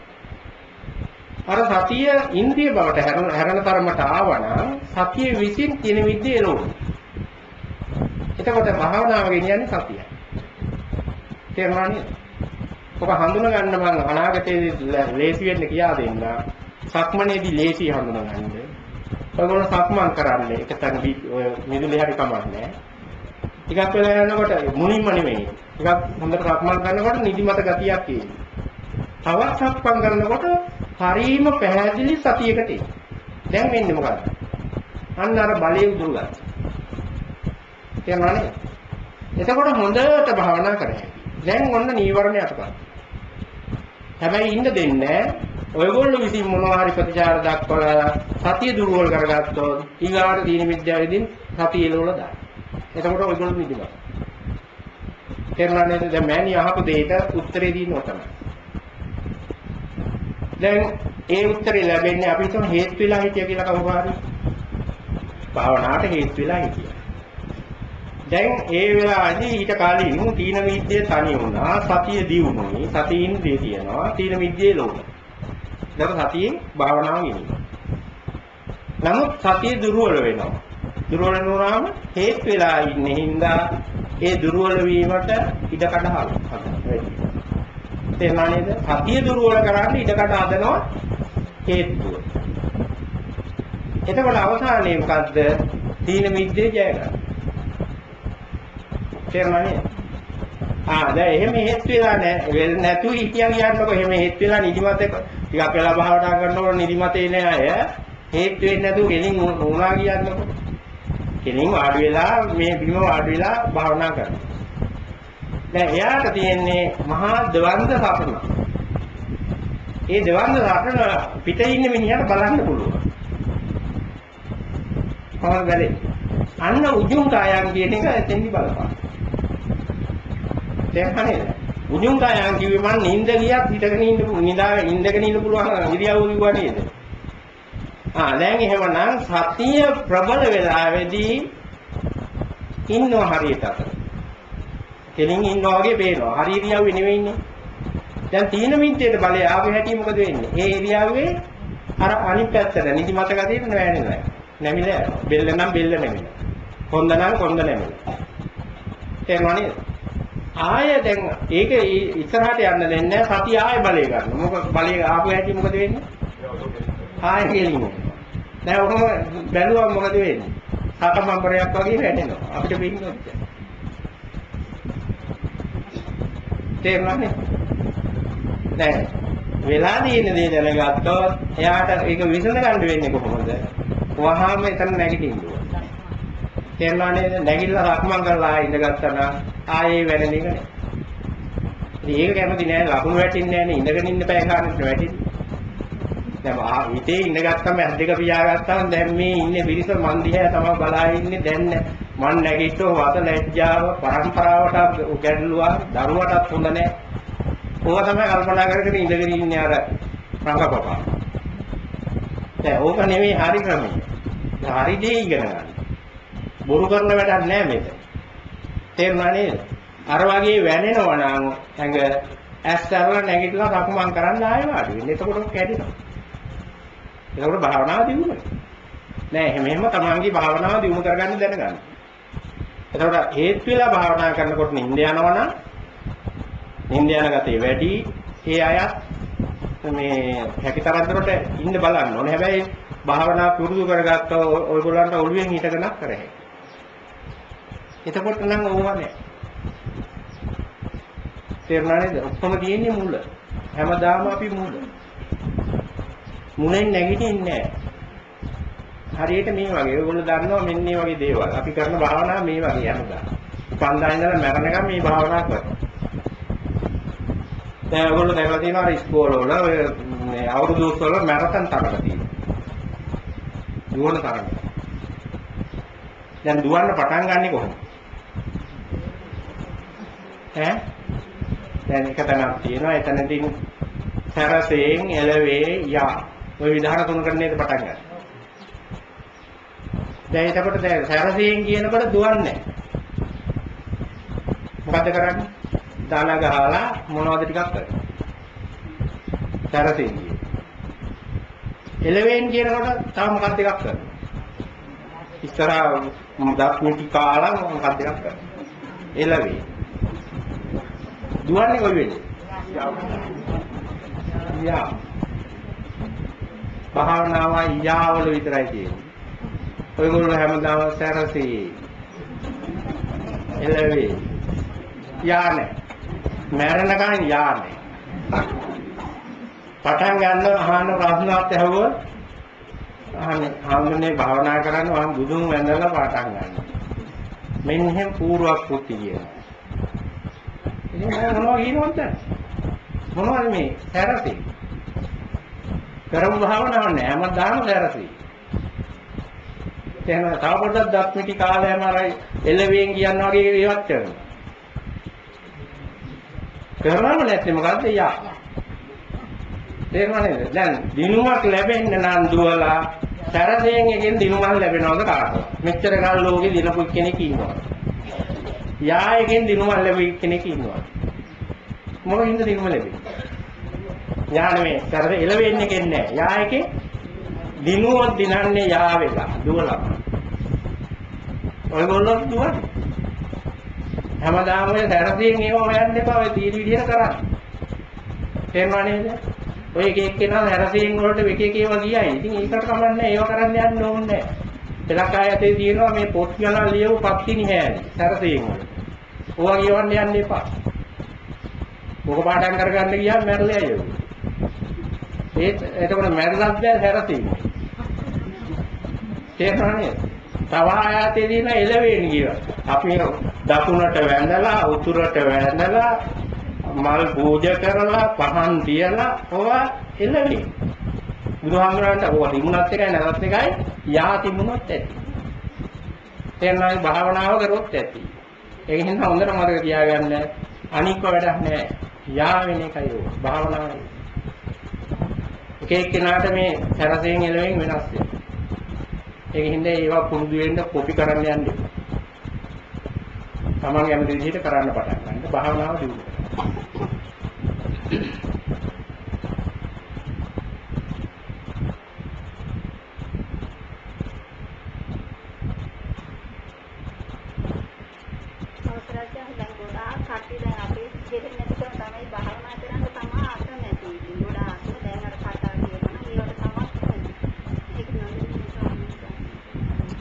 S2: අර සතිය ඉන්ද්‍රිය බවට හැරෙන තරමට ආවනම් සතිය විසින් තියෙන විදිහේ එළවුන. එතකොට භාවනාව කියන්නේ සතිය. තේරුණා නේද? ඔක හඳුන ගන්න මම අනාගතයේදී ලේසි වෙන්න කියා දෙන්න. සක්මනේදී ලේසි හඳුන ගන්න. ඔයගොල්ලෝ සක්මන් කරන්නේ එක තැන මිදුලේ හරි කමන්නේ. ටිකක් වෙලා යනකොට මුලින්ම නෙමෙයි. ටිකක් හොඳට සක්මන් කරනකොට නිදිමත ගතියක් එන්නේ. තවත් සක්මන් කරනකොට හරීම පැහැදිලි සතියකට එන්නේ. දැන් වෙන්නේ මොකද්ද? අන්න අර බලය උදුරු ගන්න. තේරුණානේ? එතකොට හොඳට භාවනා කරන්නේ. දැන් ඔන්න නීවරණ යටපත්. හැබැයි ඉන්න දෙන්නේ ඔයගොල්ලෝ විසින් මොනවා හරි ප්‍රතිචාර දක්වලා සතිය දුර්වල කරගත්තොත් ඊගාට දීන විද්‍යාවේදී සතිය එළවලා දාන්න. එතකොට ඔයගොල්ලෝ නිදිමත. තේරුණා නේද? දැන් මෑණි අහපු දෙයට උත්තරේ දිනනවා තමයි. දැන් ඒ උත්තරේ ලැබෙන්නේ අපි හිතමු හේතු වෙලා හිටිය කියලා කවුරු හරි. භාවනාවට හේතු වෙලා හිටියා. දැන් ඒ වෙලාවේදී ඊට කාලෙින් තීන විද්‍යාව තනි වුණා, සතිය දියුණුයි, සතිය ඉන්ද්‍රිය තියෙනවා, තීන විද්‍යාවේ ලෝක. දැන් සතියේ භාවනාව ගෙනියනවා. නමුත් සතිය දුර්වල වෙනවා. දුර්වල වුණාම හේතු වෙලා ඉන්නේ හින්දා ඒ දුර්වල වීමට ඉඩකඩ හදනවා. තේරුණා නේද? සතිය දුර්වල කරන්නේ ඉඩකඩ හදනවා හේතුව. එතකොට අවසානයේ මොකද්ද? තීන මිද්දේ ජය ගන්න. තේරුණා නේද? දැන් එහෙම හේතු වෙලා නැතු හිටියා කියන්නකො එහෙම හේතු වෙලා නිදිමත ටිකක් වෙලා භාවනා කරනකොට නිදිමත එන අය හේතු වෙන්නේ නැතුව ගෙලින් වුණා කියන්නකො. කෙලින් වාඩි වෙලා මේ බිම වාඩි වෙලා භාවනා කරනවා. දැන් එයාට තියෙන්නේ මහා දවන්ද සපන. ඒ දවන්ද සපන පිටේ ඉන්න මිනිහට බලන්න පුළුවන්. කොහොමද බැලේ? අන්න උජුං කායන් කියන එක එතෙන්දි බලපන්. දැන් නේද? උජුං කායන් කිව්වේ මං නිින්ද ගියත් හිටගෙන ඉඳගෙන ඉන්න පුළුවන් ඉරියව්ව කිව්වා නේද? දැන් එහෙමනම් සතිය ප්‍රබල වෙලාවේදී ඉන්නවා හරියට අතර. කෙලින් ඉන්නවා වගේ පේනවා. හරි ඉරියව්වේ නෙවෙයි ඉන්නේ. දැන් තීන මිද්දේට බලය ආවේ හැටි මොකද වෙන්නේ? ඒ ඉරියව්වේ අර අනිත් පැත්තට නිදිමත ගතියට නෑනෙනවා. නැමිලා යනවා. බෙල්ල නම් බෙල්ල නැමිලා. කොන්ද නම් කොන්ද නැමිලා. තේරුණා නේද? ආය දැන් ඒක ඉස්සරහට යන්න දෙන්නේ සතිය ආය බලය ගන්න. මොකද බලය ආපු හැටි මොකද වෙන්නේ? ආයෙ කෙලින්නේ. දැන් ඔහොම බැලුවම මොකද වෙන්නේ? සාකම්බරයක් වගේ වැටෙනවා. අපිට පින්නොත්. තේරුණානේ? දැන් වෙලා තියෙන දේ දැනගත්තොත් එයාට ඒක විසඳ ගන්න වෙන්නේ කොහොමද? වහාම එතන නැගිටින්න ඕන. තේරුණා නේද? නැගිටලා රක්මන් කරලා ඉඳගත්තා නම් ආයේ වැඩ නේ නෑ. ඉතින් ඒක කැමති නෑ ලකුණු වැටෙන්නේ නෑනේ ඉඳගෙන ඉන්න බෑ කාරණට වැටෙන්නේ. දැන් හිතේ ඉඳගත්තම ඇස් දෙක පියාගත්තාම දැන් මේ ඉන්නේ පිරිස මන් දිහා තමයි බලා ඉන්නේ දැන් මන් නැගිට්ටෝ වත ලැජ්ජාව පරම්පරාවට ගැටලුවා දරුවටත් හොඳ නෑ. ඕවා තමයි කල්පනා කරගෙන ඉඳගෙන ඉන්නේ අර රංගපපා. දැන් ඕක නෙමෙයි හරි ක්‍රමය. හරි දේ ඉගෙන ගන්න. බොරු කරන වැඩක් නෑ මේක. තේරුණා නේද? අර වගේ වැනෙනවා නම් ඇඟ ඇස් අරලා නැගිටලා රකුමන් කරන්න ආයෙ වාඩි වෙන්න. එතකොට කැඩෙනවා. ඒකට භාවනාව දියුණුවයි. නෑ එහෙම තමන්ගේ භාවනාව දියුණු කරගන්න දැනගන්න. එතකොට හේතු වෙලා භාවනා කරනකොට නිින්ද යනවනම් නිින්ද යන ගතිය වැඩි. ඒ අයත් මේ හැකිතරම් දුරට ඉන්න බලන්න ඕනේ. හැබැයි භාවනා පුරුදු කරගත්ත ඔයගොල්ලන්ට ඔළුවෙන් හිටගෙනක් කරේ. එතකොට නම් ඕවා නෑ. තේරුණා නේද? ඔක්කොම තියෙන්නේ මුල. හැමදාම අපි මුල. මුලෙන් නැගිටින්නේ නැහැ. හරියට මේ වගේ. ඔයගොල්ලෝ දන්නවා මෙන්න මේ වගේ දේවල්. අපි කරන භාවනාව මේ වගේ හැමදාම. උපන්දා ඉඳලා මැරෙනකම් මේ භාවනාව කරනවා. දැන් ඔයගොල්ලෝ දැකලා තියෙනවා ඉස්කෝලවල ඔය මේ අවුරුදු උත්සවවල මැරතන් තරඟ තියෙනවා. දුවන තරඟ. දැන් දුවන්න පටන් ගන්නෙ කොහොමද? දැන් එක තැනක් තියෙනවා. එතනදී සරසෙන් එළවේ යා ඔය විධාන තුනකට නේද පටන් ගන්න. දැන් එතකොට දැන් සරසෙන් කියනකොට දුවන්නේ. මොකද කරන්නේ? දාන ගහලා මොනවද ටිකක් කරන්නේ. සරසෙන් කියන. එළවෙන් කියනකොට තව මොකක්ද එකක් කරන්නේ. ඉස්සරහා දත් මිටි කාලා මොකක්ද එකක් කරන්නේ. එළවේ. දුවන්නේ කොයි වෙලේ? යා. භාවනාවයි යාවල විතරයි තියෙන්නේ. ඔයගොල්ලෝ හැමදාම සැරසී එළවේ යානේ. මැරෙනකන් යානේ. පටන් ගන්න අහන්න ප්‍රශ්නවත් ඇහුවොත් අහන්නේ ආන්දනේ භාවනා කරන්න මම බුදුන් වැඳලා පටන් ගන්නවා. මෙන්න එහෙම පූර්වක් පුති කියනවා. ඉතින් මම මොනවා කියනවද? මොනවද මේ සැරසී? කරමු භාවනාවක් නෑ හැමදාම සැරසී. එහෙනම් තව පොඩ්ඩක් දත් මිටි කාලයම අර එළවෙන් කියන වගේ ඒවත් කරනවා. කරනව නැත්නම් මොකද්ද යා? තේරුණා නේද? දැන් දිනුමක් ලැබෙන්න නම් දුවලා සැරසීන් එකෙන් දිනුමක් ලැබෙනවද කාටද? මෙච්චර කාල ලෝකේ දිනපු කෙනෙක් ඉන්නවා. යා එකෙන් දිනුමක් ලැබෙයි කෙනෙක් ඉන්නවා. මොකකින්ද දිනුම ලැබෙන්නේ? යා නෙමෙයි සැරස එළවෙන්න එකෙන් නෑ. යා එකේ දිනුවක් දිනන්නේ යා වෙලා දුවලා. ඔයගොල්ලෝ දුවන්නේ. හැමදාම ඔය සැරසීන් ඒව හොයන්න එපා. ඔය තීරි විදියට කරන්න. තේරුණා නේද? ඔය එක එක්කෙනා සැරසීන් වලට එක එක ඒවා ගියයි. ඉතින් ඒකට කමන්නේ ඒව කරන්න යන්න ඕනේ නෑ. එලක් ආයතේ තියෙනවා මේ පොත් ගණන් ලියවු පත්තිනි හැරි සැරසීන් වල. ඕවා කියවන්න යන්න එපා. මොක පාඩම් කරගන්න ගියාම මැරලා යයි. එතකොට මැරලත් බෑ සැරසීන්. තේරුණා නේද? තව ආයතේ දින එළවෙන්න කියනවා. අපි දකුණට වැඳලා උතුරට වැඳලා මල් පූජා කරලා පහන් තියලා ඔවා එළවෙන්න. බුදුහාමුදුරන්ට ඔවා තිබුණත් එකයි නැත්ත් එකයි යා තිබුණොත් ඇති. තේරුණායි භාවනාව කරොත් ඇති. ඒක හින්දා හොඳට මතක තියාගන්න අනික්ව වැඩක් නැහැ. යා වෙන එකයි ඕක භාවනාවයි. එක එක්කෙනාට මේ සැරසෙන් එළවෙන් වෙනස් වෙනවා. ඒක හින්දා ඒවා පුරුදු වෙන්න කොපි කරන්න යන්න එපා. තමන් කැමති විදිහට කරන්න පටන් ගන්න. භාවනාව දියුණු කරන්න.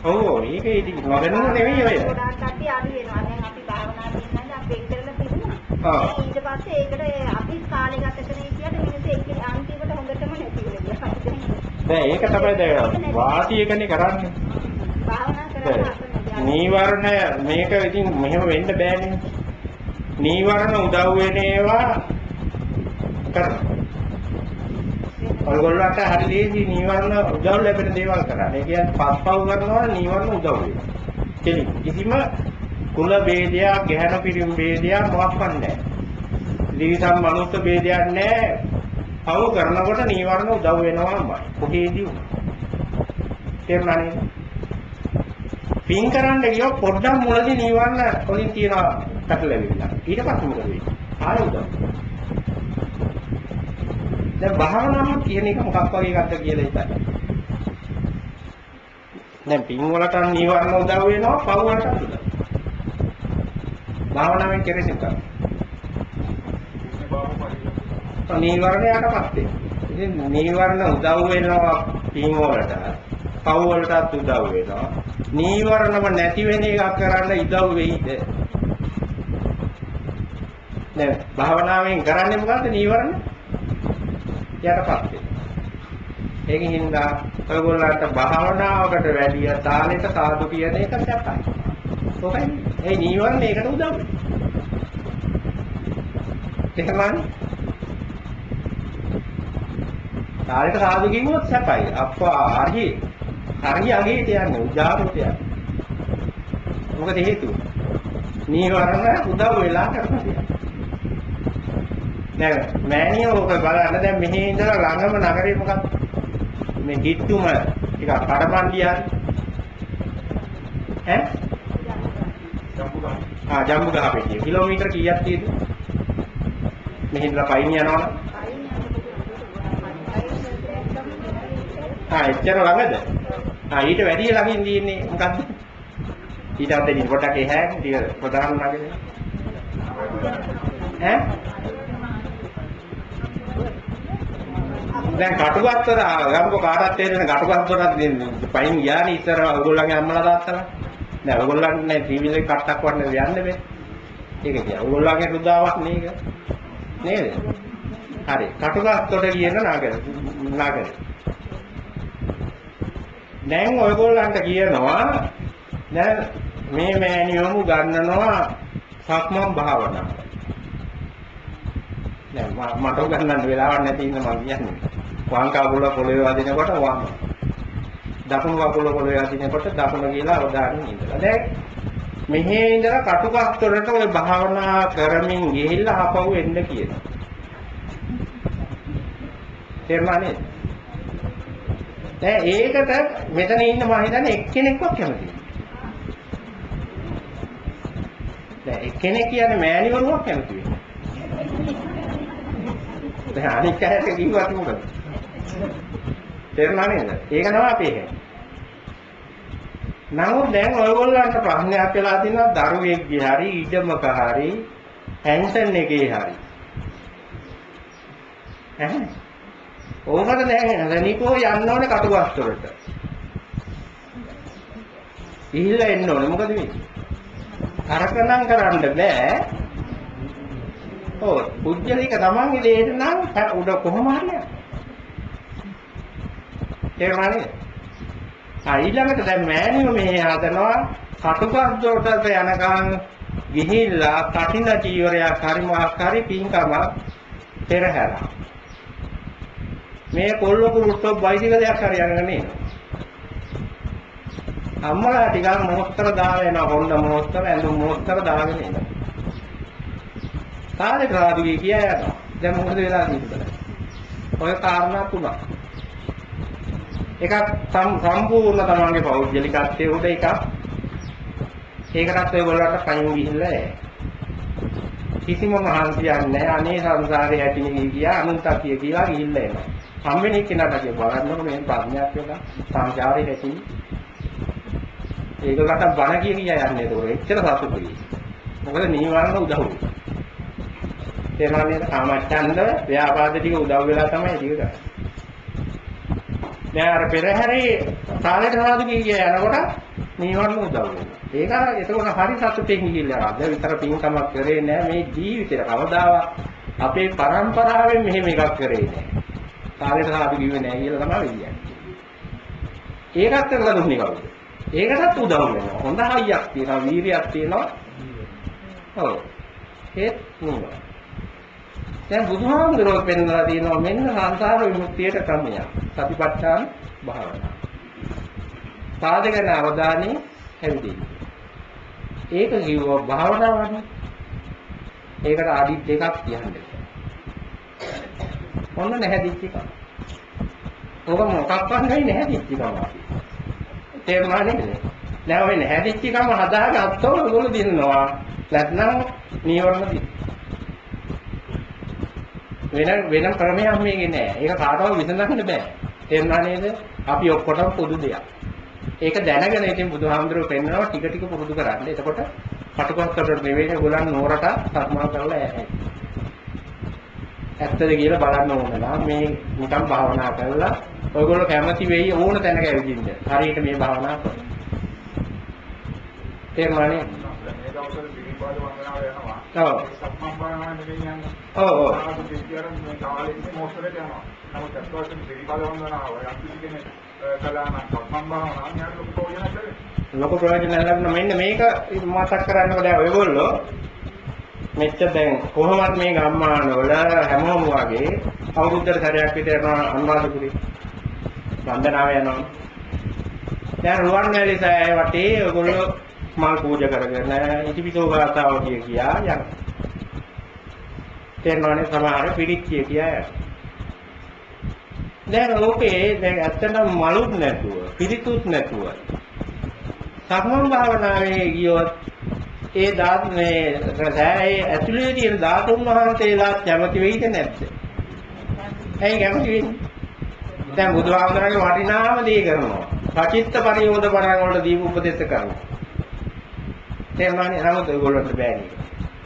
S2: ඔව් ඒක ඉතින් නොදැනුම නෙවෙයි ඔය.
S3: ගොඩාක් කට්ටිය අඩු වෙනවා. දැන් අපි භාවනා කරනවාද අපි එක්කරලා තිබුණා.
S2: ආ.
S3: ඊට පස්සේ ඒකට අපි කාලේ ගත කරේ කියන මිනිස්සු එක්ක අන්තිමට හොඳටම නැති වෙලා ගියා.
S2: දැන් ඒක තමයි දැන් වාසියකනේ කරන්නේ.
S3: භාවනා කරලා
S2: නීවරණ මේක ඉතින් මෙහෙම වෙන්න බෑනේ. නීවරණ උදව් වෙන ඒවා කරනවා. ඔයගොල්ලන්ට හරි ලේසි නීවරණ උදව් ලැබෙන දේවල් කරන්න. ඒ කියන්නේ පස්පව් කරනවා නීවරණ උදව් වෙනවා. කිසිම කුල ભેදයක්, ගැහැණු පිරිම් ભેදයක් මොකක්වත් නැහැ. ත්‍රිසම් මනුස්ස ભેදයක් නැහැ. පව් කරනකොට නීවරණ උදව් වෙනවාමයි. කොහේදී වුණා. තේරුණා නේද? පින් කරන්න ගියොත් පොඩ්ඩක් මුලදී නීවරණ වලින් තියෙන පැටලෙවිලා. ඊට පස්සේ මොකද වෙන්නේ? ආයෙ උදව්. දැන් භාවනාව කියන එක මොකක් වගේ එකක්ද කියලා හිතන්න. දැන් පින් වලට නීවරණ උදව් වෙනවා, පව් වලට උදව්. භාවනාවෙන් කෙරෙන එක. නීවරණ යටපත් වෙනවා. ඉතින් නීවරණ උදව් වෙනවා පින් වලට, පව් වලටත් උදව් වෙනවා. නීවරණම නැති වෙන එකක් කරන්න උදව් වෙයිද? දැන් භාවනාවෙන් කරන්නේ මොකද්ද නීවරණ? යටපත් වෙනවා. ඒකින් හින්දා ඔයගොල්ලන්ට භාවනාවකට වැඩිය තාලෙට සාදු කියන එක සැපයි. ඔකයි. ඒ නීවරණ ඒකට උදව් වෙනවා. එහෙමයි. තාලෙට සාදු කිව්වොත් සැපයි. අප්පා හරි අගේ තියන්නේ උජාරුට යන්නේ. මොකද හේතුව? නීවරණ උදව් වෙලා කරනවා. දැන් මෑණියෝ ඔක බලන්න දැන් මෙහි ඉඳලා ළඟම නගරේ මොකක්ද? මේ ගිට්ටුම ටිකක් කඩමණ්ඩිය හරි. ඈ? ජම්බුගහ පිටිය. කිලෝමීටර කීයක් තියෙද? මෙහි ඉඳලා පයින් යනවනේ. එච්චර ළඟද? ඊට වැඩිය ළඟින් තියෙන්නේ මොකද්ද? ඊට අතරින් පොඩක් එහා ටික ප්‍රධාන නගරේ. ඈ? දැන් කටුවත්තර ගම්කෝ කාටත් තේරෙන කටුවත්තරක් දෙන්නේ. පයින් ගියානේ ඉස්සර ඔයගොල්ලන්ගේ අම්මලා තාත්තලා. දැන් ඔයගොල්ලන්ට නේ ටීවී එකේ කට්ටක් වන්න යන්න බෑ. ඒක කියන්නේ ඔයගොල්ලන්ගේ සුදාවක් නේද? නේද? හරි. කටුවත්තර කියන නගරේ. දැන් ඔයගොල්ලන්ට කියනවා දැන් මේ මෑණියෝමු ගන්නනවා සක්මන් භාවනාව. දැන් මට ගන්නන්න වෙලාවක් නැති ඉන්න මම කියන්නේ. වම් කකුල පොළවේ වදිනකොට වම්. දකුණු කකුල පොළවේ වදිනකොට දකුණ කියලා අවධානයෙන් ඉඳලා. දැන් මෙහි ඉඳලා කටුකස්තරට ඔය භාවනා කරමින් ගිහිල්ලා ආපහු එන්න කියනවා. තේරුණා නේද? දැන් ඒකට මෙතන ඉන්න මම හිතන්නේ එක්කෙනෙක්වත් කැමති නෑ. දැන් එක්කෙනෙක් කියන්නේ මෑණිවරුවක් කැමති වෙන්නේ. දැන් අනික් අයට කිව්වත් මොකද? තේරුණා නේද? ඒක තමයි අපි කියන්නේ. නමුත් දැන් ඔයගොල්ලන්ට ප්‍රශ්නයක් වෙලා තියෙනවා දරුවෙක්ගේ හරි ඉඩමක හරි හෙන්සන් එකේ හරි. ඕකට දැන් රණිකෝ යන්න ඕනේ කටුවස්තරට. ඉහිල්ලා එන්න ඕනේ මොකද මේ? කරකනම් කරන්න බෑ. ඔව් පුජ්‍යලික තමන්ගේ දෙයට නම් උඩ කොහොම හරියන්නේ? තේරුණානේ? ඊළඟට දැන් මෑණියෝ මේ හදනවා කටුවස්තරට යනකම් ගිහිල්ලා කටින චීවරයක් හරි මොකක් හරි පින්කමක් පෙරහැරා. මේ කොල්ල කුරුට්ටෝ බයිසිකලයක් හරි අරගෙන නේද? අම්මලා ටිකක් මොස්තර දාගෙන යනවා හොන්න මොස්තර ඇඳුම් මොස්තර දාගෙන එනවා. කාලේ රාදුගේ කියා යනවා. දැන් මොකද වෙලා තියෙන්නේ? ඔය කාරණා තුනක්. එකක් සම්පූර්ණ තමන්ගේ පෞද්ගලිකත්වයේ උඩ එකක්. ඒකටත් ඔයගොල්ලන්ට පයින් ගිහිල්ලා කිසිම මහන්සියක් නැහැ. අනේ සංසාරේ හැටිනේ කියා අනුන්තකිය කියලා ගිහිල්ලා එනවා. හම්බෙන්නේ කෙනාට කිය බලන්නකො මේ ප්‍රඥාවක් වෙලා සංසාරේ හැටිනේ. ඒකකට බණ කියා යන්නේ ඒක එච්චර සතුටුයි. මොකද නීවරණ උදව් වෙනවා. තේරුණාද? කාමච්ඡන්ද ව්‍යාපාද ටික උදව් වෙලා තමයි ඒක කරන්නේ. දැන් අර පෙරහැරේ කාලේට සාදු කිය යනකොට නිවර්ණ උදව් වෙනවා. ඒක එතකොට හරි සතුටින් ගිහිල්ලා අද විතර පින්කමක් කරේ නෑ මේ ජීවිතේට කවදාවත් අපේ පරම්පරාවෙන් මෙහෙම එකක් කරේ නෑ. කාලේට සාදු කිව්වේ නෑ කියලා තමයි කියන්නේ. ඒකත් කරලා දුන්නේ කවුද? ඒකටත් උදව් වෙනවා. හොඳ හයියක් තියෙනවා, වීරියක් තියෙනවා. ඔව්. ඒත් නුඹ. දැන් බුදුහාමුදුරුවෝ පෙන්වලා තියෙනවා මෙන්න සංසාර විමුක්තියට ක්‍රමය. සතිපට්ඨාන භාවනාව. සාධකන අවධානය හැවිදෙන්න. ඒක කිව්ව භාවනාවනේ. ඒකට ආදි දෙකක් කියන්නේ. මොන නැහැදිච්ච එක. ඔක මොකක්වත් නෙවෙයි නැහැදිච්ච එකම. තේරුණා නේද? දැන් ඔය නැහැදිච්ච එකම හදාගත්තොත් ඔයගොල්ලෝ දිනනවා. නැත්නම් නීවරණ දින. වෙන ක්‍රමයක් මේකේ නෑ. ඒක කාටවත් විසඳන්න බෑ. තේරුණා නේද? අපි ඔක්කොටම පොදු දෙයක්. ඒක දැනගෙන ඉතින් බුදුහාමුදුරුවෝ පෙන්නනවා ටික ටික පුරුදු කරන්න. එතකොට කටුකොත්තට නෙවෙයි ගොල්ලන් නෝරට සක්මන් කරලා යන්නේ. ඇත්තද කියලා බලන්න ඕන නම් මේ නිකන් භාවනා කරලා ඔයගොල්ලෝ කැමති වෙයි ඕන තැනක ඇවිදින්න. හරියට මේ භාවනා කරලා. තේරුණානේ?
S1: මේ දවස්වල පිළිපාද වන්දනාව යනවා.
S2: ඔව්.
S1: සම්මන් භාවනාව නෙවෙයි යන්නේ.
S2: ඔව් ඔව්.
S1: ආපු දෙවියන් මේ කාලේ ඉන්නේ මොස්තරට යනවා. නමුත් අත්වශයෙන් පිළිපාද වන්දනාව යම් කෙනෙක් කලාම සම්මන් භාවනාව ඥාන ලොකු ප්‍රයෝජනයක් ලැබෙනවා.
S2: ලොකු ප්‍රයෝජනයක් ලැබෙන මෙන්න මේක මතක් කරගන්නකො දැන් ඔයගොල්ලෝ මෙච්චර දැන් කොහොමත් මේ ගම්මානවල හැමෝම වගේ අවුරුද්දට සැරයක් විතර යනවා අනුරාධපුරේ වන්දනාව යනවා. දැන් රුවන්වැලි සෑය වටේ ඔයගොල්ලෝ මල් පූජා කරගෙන ඉතිපිසෝ ගාථාව කියා යනවා. තේරෙනවනේ සමහර පිරිත් කියා යනවා. දැන් ඕකේ දැන් ඇත්තටම මලුත් නැතුව පිරිතුත් නැතුව සක්මන් භාවනාවේ ගියොත් ඒ ධාතු මේ සෑයේ ඇතුලේ තියෙන ධාතුන් වහන්සේලා කැමති වෙයිද නැද්ද? ඇයි කැමති වෙන්නේ? දැන් බුදුහාමුදුරන්ගේ වටිනාම දේ කරනවා. පචිත්ත පරියෝධ පරණ වලට දීපු උපදේශ කරනවා. තේරුණානේ? නමුත් ඔයගොල්ලන්ට බෑ නේද?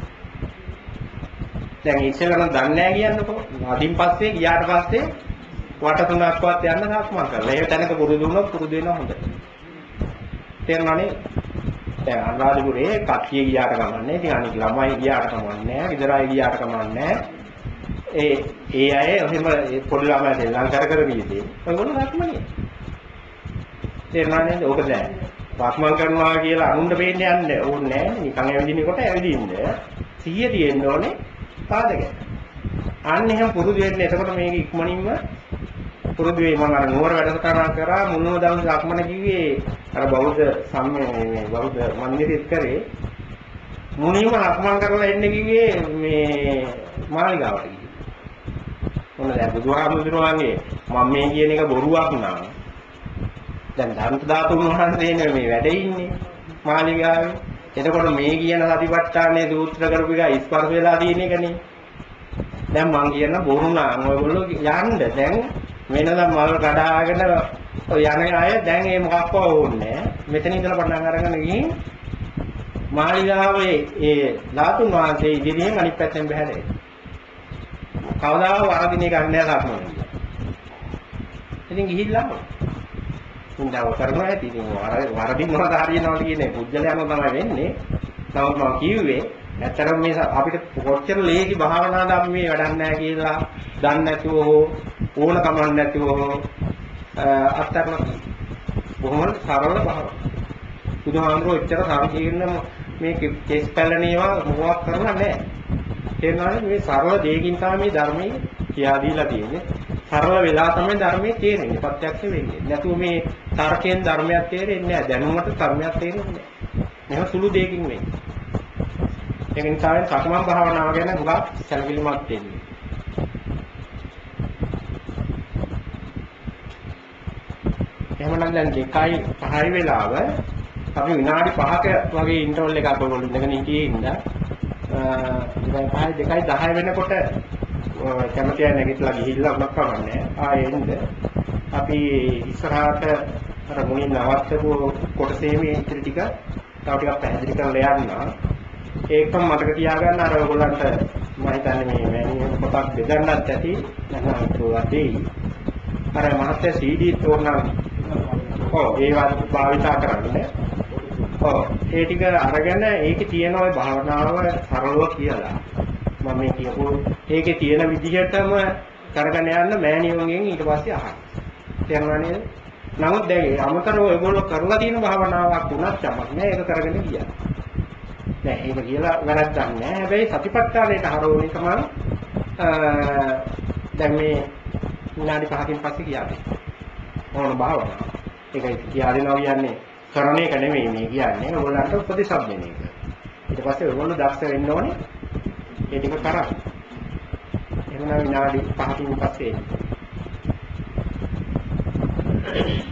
S2: දැන් ඉස්සෙල්ලා නම් දන්නේ නැහැ කියන්නකෝ. අදින් පස්සේ ගියාට පස්සේ වට තුනක්වත් යන්න සක්මන් කරලා. ඒ තැනක පුරුදු වුණොත් පුරුදු වෙනවා හොඳට. තේරුණානේ? දැන් අනුරාධපුරේ කට්ටිය ගියාට කමන්නේ. ඉතින් අනික ළමයි ගියාට කමන්නේ. ගෙදර අය ගියාට කමන්නේ. ඒ අය එහෙම පොඩි ළමයි දෙල්ලම් කර ගියදී. ඔයගොල්ලෝ සක්මනේ. තේරුණානේ? ඕක දැන් සක්මන් කරනවා කියලා අනුන්ට පේන්න යන්නේ ඕනේ නැහැ. නිකන් ඇවිදිනකොට ඇවිදින්න. සිහිය තියෙන්න ඕනේ පාදක. අන්න එහෙම පුරුදු වෙන්න. එතකොට මේක ඉක්මනින්ම පුරුදු වෙයි. මම අර නුවර වැඩසටහන කරා මුල්ම දවසේ සක්මන කිව්වේ අර බෞද්ධ සම්මේ බෞද්ධ මන්දිරෙත් කරේ මුනින්ම සක්මන් කරලා එන්න කිව්වේ මේ මාලිගාවට ගිහින්. මොන දැන් බුදුහාමුදුරුවන්ගේ මම මේ කියන එක බොරුවක් නා. දැන් ධර්ම ධාතුන් වහන්සේනේ මේ වැඩ ඉන්නේ මාලිගාවේ. එතකොට මේ කියන සතිපට්ඨානයේ සූත්‍ර කරපු එක ස්පර්ශ වෙලා තියෙන එකනේ. දැන් මං කියන බොරු නම් ඔයගොල්ලෝ යන්න දැන් වෙනදා මල් කඩාගෙන යන අය දැන් මේ මොකක්වත් ඕනේ නැහැ. මෙතන ඉඳලා පටන් අරගෙන ගිහින් මාලිගාවේ ඒ ධාතුන් වහන්සේ ඉදිරියෙන් අනිත් පැත්තෙන් බහැරේ. කවදාවත් වරදින එකක් නෑ සක්මන. ඉතින් ගිහිල්ලා උන්දව කරනවා ඇති. ඉතින් වරදින් මොනවද හරියනවද කියන්නේ පුජ්‍යලයන්ව තමයි වෙන්නේ. නමුත් මම කිව්වේ ඇත්තටම මේ අපිට කොච්චර ලේසි භාවනා ධම්මේ වැඩක් නැහැ කියලා දන්නේ නැතුව ඕන කමක් නැතුව අත්තරන බොහොම සරල භාවනාවක්. බුදුහාමුදුරුවෝ එච්චර සාර්ථකීර්ණ මේ කෙස් පැලණේවා මොකක් කරලා නැහැ. තේරුණානේ? මේ සරල දෙයකින් තමයි මේ ධර්මයේ කියා දීලා තියෙන්නේ. සරල වෙලා තමයි ධර්මයේ තේරෙන්නේ. ප්‍රත්‍යක්ෂ වෙන්නේ. නැතුව මේ තර්කයෙන් ධර්මයක් තේරෙන්නේ නැහැ. දැනුමට ධර්මයක් තේරෙන්නේ නැහැ. මේක සුළු දෙයකින් වෙන්නේ. ඒක නිසා සක්මන් භාවනාව ගැන හුඟක් සැලකිලිමත් වෙන්න. එහෙමනම් දැන් 2:05 වෙලාව අපි විනාඩි 5ක වගේ ඉන්ටර්වල් එකක් ඔයගොල්ලෝ ඉඳගෙන හිටියේ ඉඳලා 2:10 වෙනකොට කැමති අය නැගිටලා ගිහිල්ලා උනක් කවන්නේ ආයෙ එන්න අපි ඉස්සරහට අර මුලින් නවත්තපු කොටසේ මේ ඉතිරි ටික තව ටිකක් පැහැදිලි කරලා යන්න. ඒකම මතක තියාගන්න අර ඔයගොල්ලන්ට මම හිතන්නේ මේ මෑණියන් පොතක් බෙදන්නත් ඇති නැත්නම් ඒකදී අර මහත්ය CD තෝරන ඒවත් භාවිතා කරන්නේ ඔව් ඒ ටික අරගෙන ඒකේ තියෙන ওই භාවනාව සරලව කියලා මම මේ කියපු ඒකේ තියෙන විදිහටම කරගෙන යන්න මෑණියෝගෙන් ඊට පස්සේ අහන්න. තේරුණා නේද? නමුත් දැන් අමතරව ඔයගොල්ලෝ කරලා තියෙන භාවනාවක් වුණත් යමක් නෑ ඒක කරගෙන ගියා. දැන් ඒක කියලා වැරද්දක් නෑ. හැබැයි සතිපට්ඨානයට හරවන එක මම දැන් මේ විනාඩි 5කින් පස්සේ කියන්නේ. ඕන භාවනාව. ඒකයි කියලා දෙනවා කියන්නේ කරන එක නෙමෙයි මේ කියන්නේ. ඔයගොල්ලන්ට උපදේශක් දෙන එක. ඊට පස්සේ ඔයගොල්ලෝ දක්ෂ වෙන්න ඕනේ. ඒ ටික කරා. එහෙනම් විනාඩි 5කින් පස්සේ